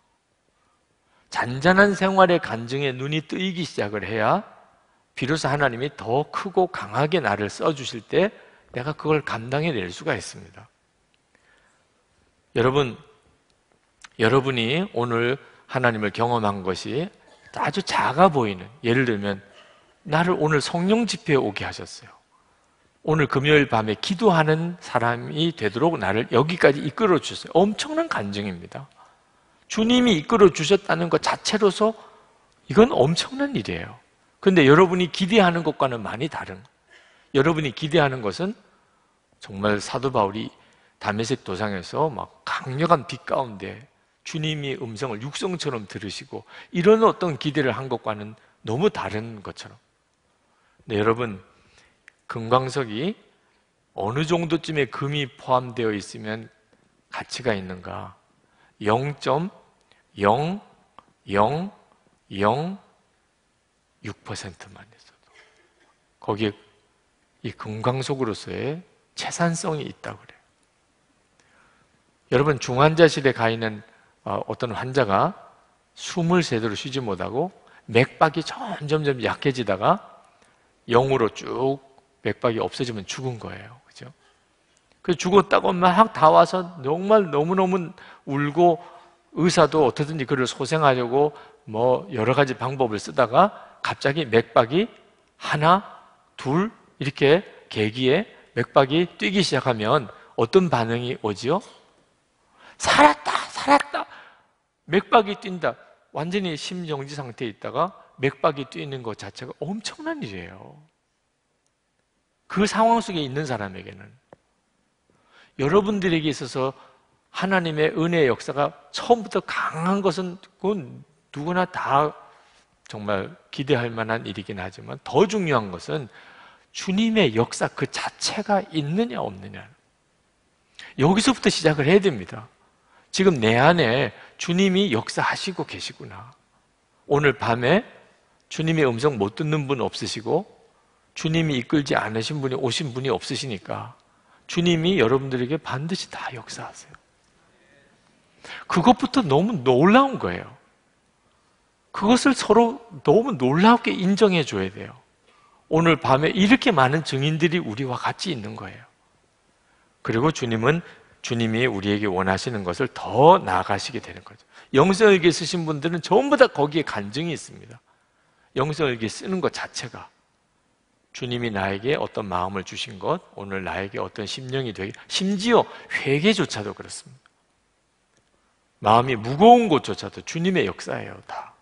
잔잔한 생활의 간증에 눈이 뜨이기 시작을 해야 비로소 하나님이 더 크고 강하게 나를 써주실 때 내가 그걸 감당해낼 수가 있습니다. 여러분, 여러분이 오늘 하나님을 경험한 것이 아주 작아 보이는, 예를 들면 나를 오늘 성령 집회에 오게 하셨어요. 오늘 금요일 밤에 기도하는 사람이 되도록 나를 여기까지 이끌어 주셨어요. 엄청난 간증입니다. 주님이 이끌어 주셨다는 것 자체로서 이건 엄청난 일이에요. 그런데 여러분이 기대하는 것과는 많이 다른, 여러분이 기대하는 것은 정말 사도 바울이 다메섹 도상에서 막 강력한 빛 가운데 주님의 음성을 육성처럼 들으시고 이런 어떤 기대를 한 것과는 너무 다른 것처럼. 네, 여러분, 금광석이 어느 정도쯤의 금이 포함되어 있으면 가치가 있는가? 영 점 영영영육 퍼센트만 있어도 거기에 이 금광석으로서의 채산성이 있다고 그래요. 여러분, 중환자실에 가 있는 어떤 환자가 숨을 제대로 쉬지 못하고 맥박이 점점점 약해지다가 영으로 쭉 맥박이 없어지면 죽은 거예요. 그죠? 그 죽었다고 막 다 와서 정말 너무너무 울고 의사도 어떻게든지 그를 소생하려고 뭐 여러 가지 방법을 쓰다가 갑자기 맥박이 하나, 둘 이렇게 계기에 맥박이 뛰기 시작하면 어떤 반응이 오지요? 살았다! 살았다! 맥박이 뛴다. 완전히 심정지 상태에 있다가 맥박이 뛰는 것 자체가 엄청난 일이에요. 그 상황 속에 있는 사람에게는, 여러분들에게 있어서 하나님의 은혜의 역사가 처음부터 강한 것은 그건 누구나 다 정말 기대할 만한 일이긴 하지만 더 중요한 것은 주님의 역사 그 자체가 있느냐 없느냐, 여기서부터 시작을 해야 됩니다. 지금 내 안에 주님이 역사하시고 계시구나. 오늘 밤에 주님의 음성 못 듣는 분 없으시고 주님이 이끌지 않으신 분이 오신 분이 없으시니까 주님이 여러분들에게 반드시 다 역사하세요. 그것부터 너무 놀라운 거예요. 그것을 서로 너무 놀랍게 인정해 줘야 돼요. 오늘 밤에 이렇게 많은 증인들이 우리와 같이 있는 거예요. 그리고 주님은 주님이 우리에게 원하시는 것을 더 나아가시게 되는 거죠. 영성일기 쓰신 분들은 전부 다 거기에 간증이 있습니다. 영성일기 쓰는 것 자체가 주님이 나에게 어떤 마음을 주신 것, 오늘 나에게 어떤 심령이 되게, 심지어 회개조차도 그렇습니다. 마음이 무거운 것조차도 주님의 역사예요, 다.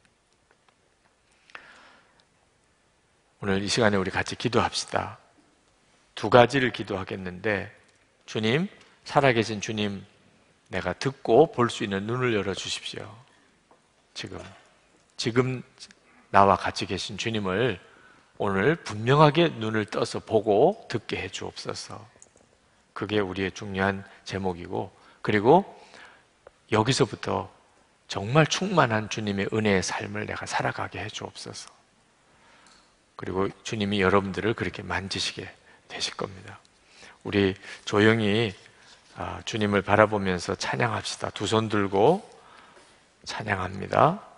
오늘 이 시간에 우리 같이 기도합시다. 두 가지를 기도하겠는데, 주님, 살아계신 주님, 내가 듣고 볼 수 있는 눈을 열어주십시오. 지금, 지금 나와 같이 계신 주님을 오늘 분명하게 눈을 떠서 보고 듣게 해 주옵소서. 그게 우리의 중요한 제목이고, 그리고 여기서부터 정말 충만한 주님의 은혜의 삶을 내가 살아가게 해 주옵소서. 그리고 주님이 여러분들을 그렇게 만지시게 되실 겁니다. 우리 조용히 주님을 바라보면서 찬양합시다. 두 손 들고 찬양합니다.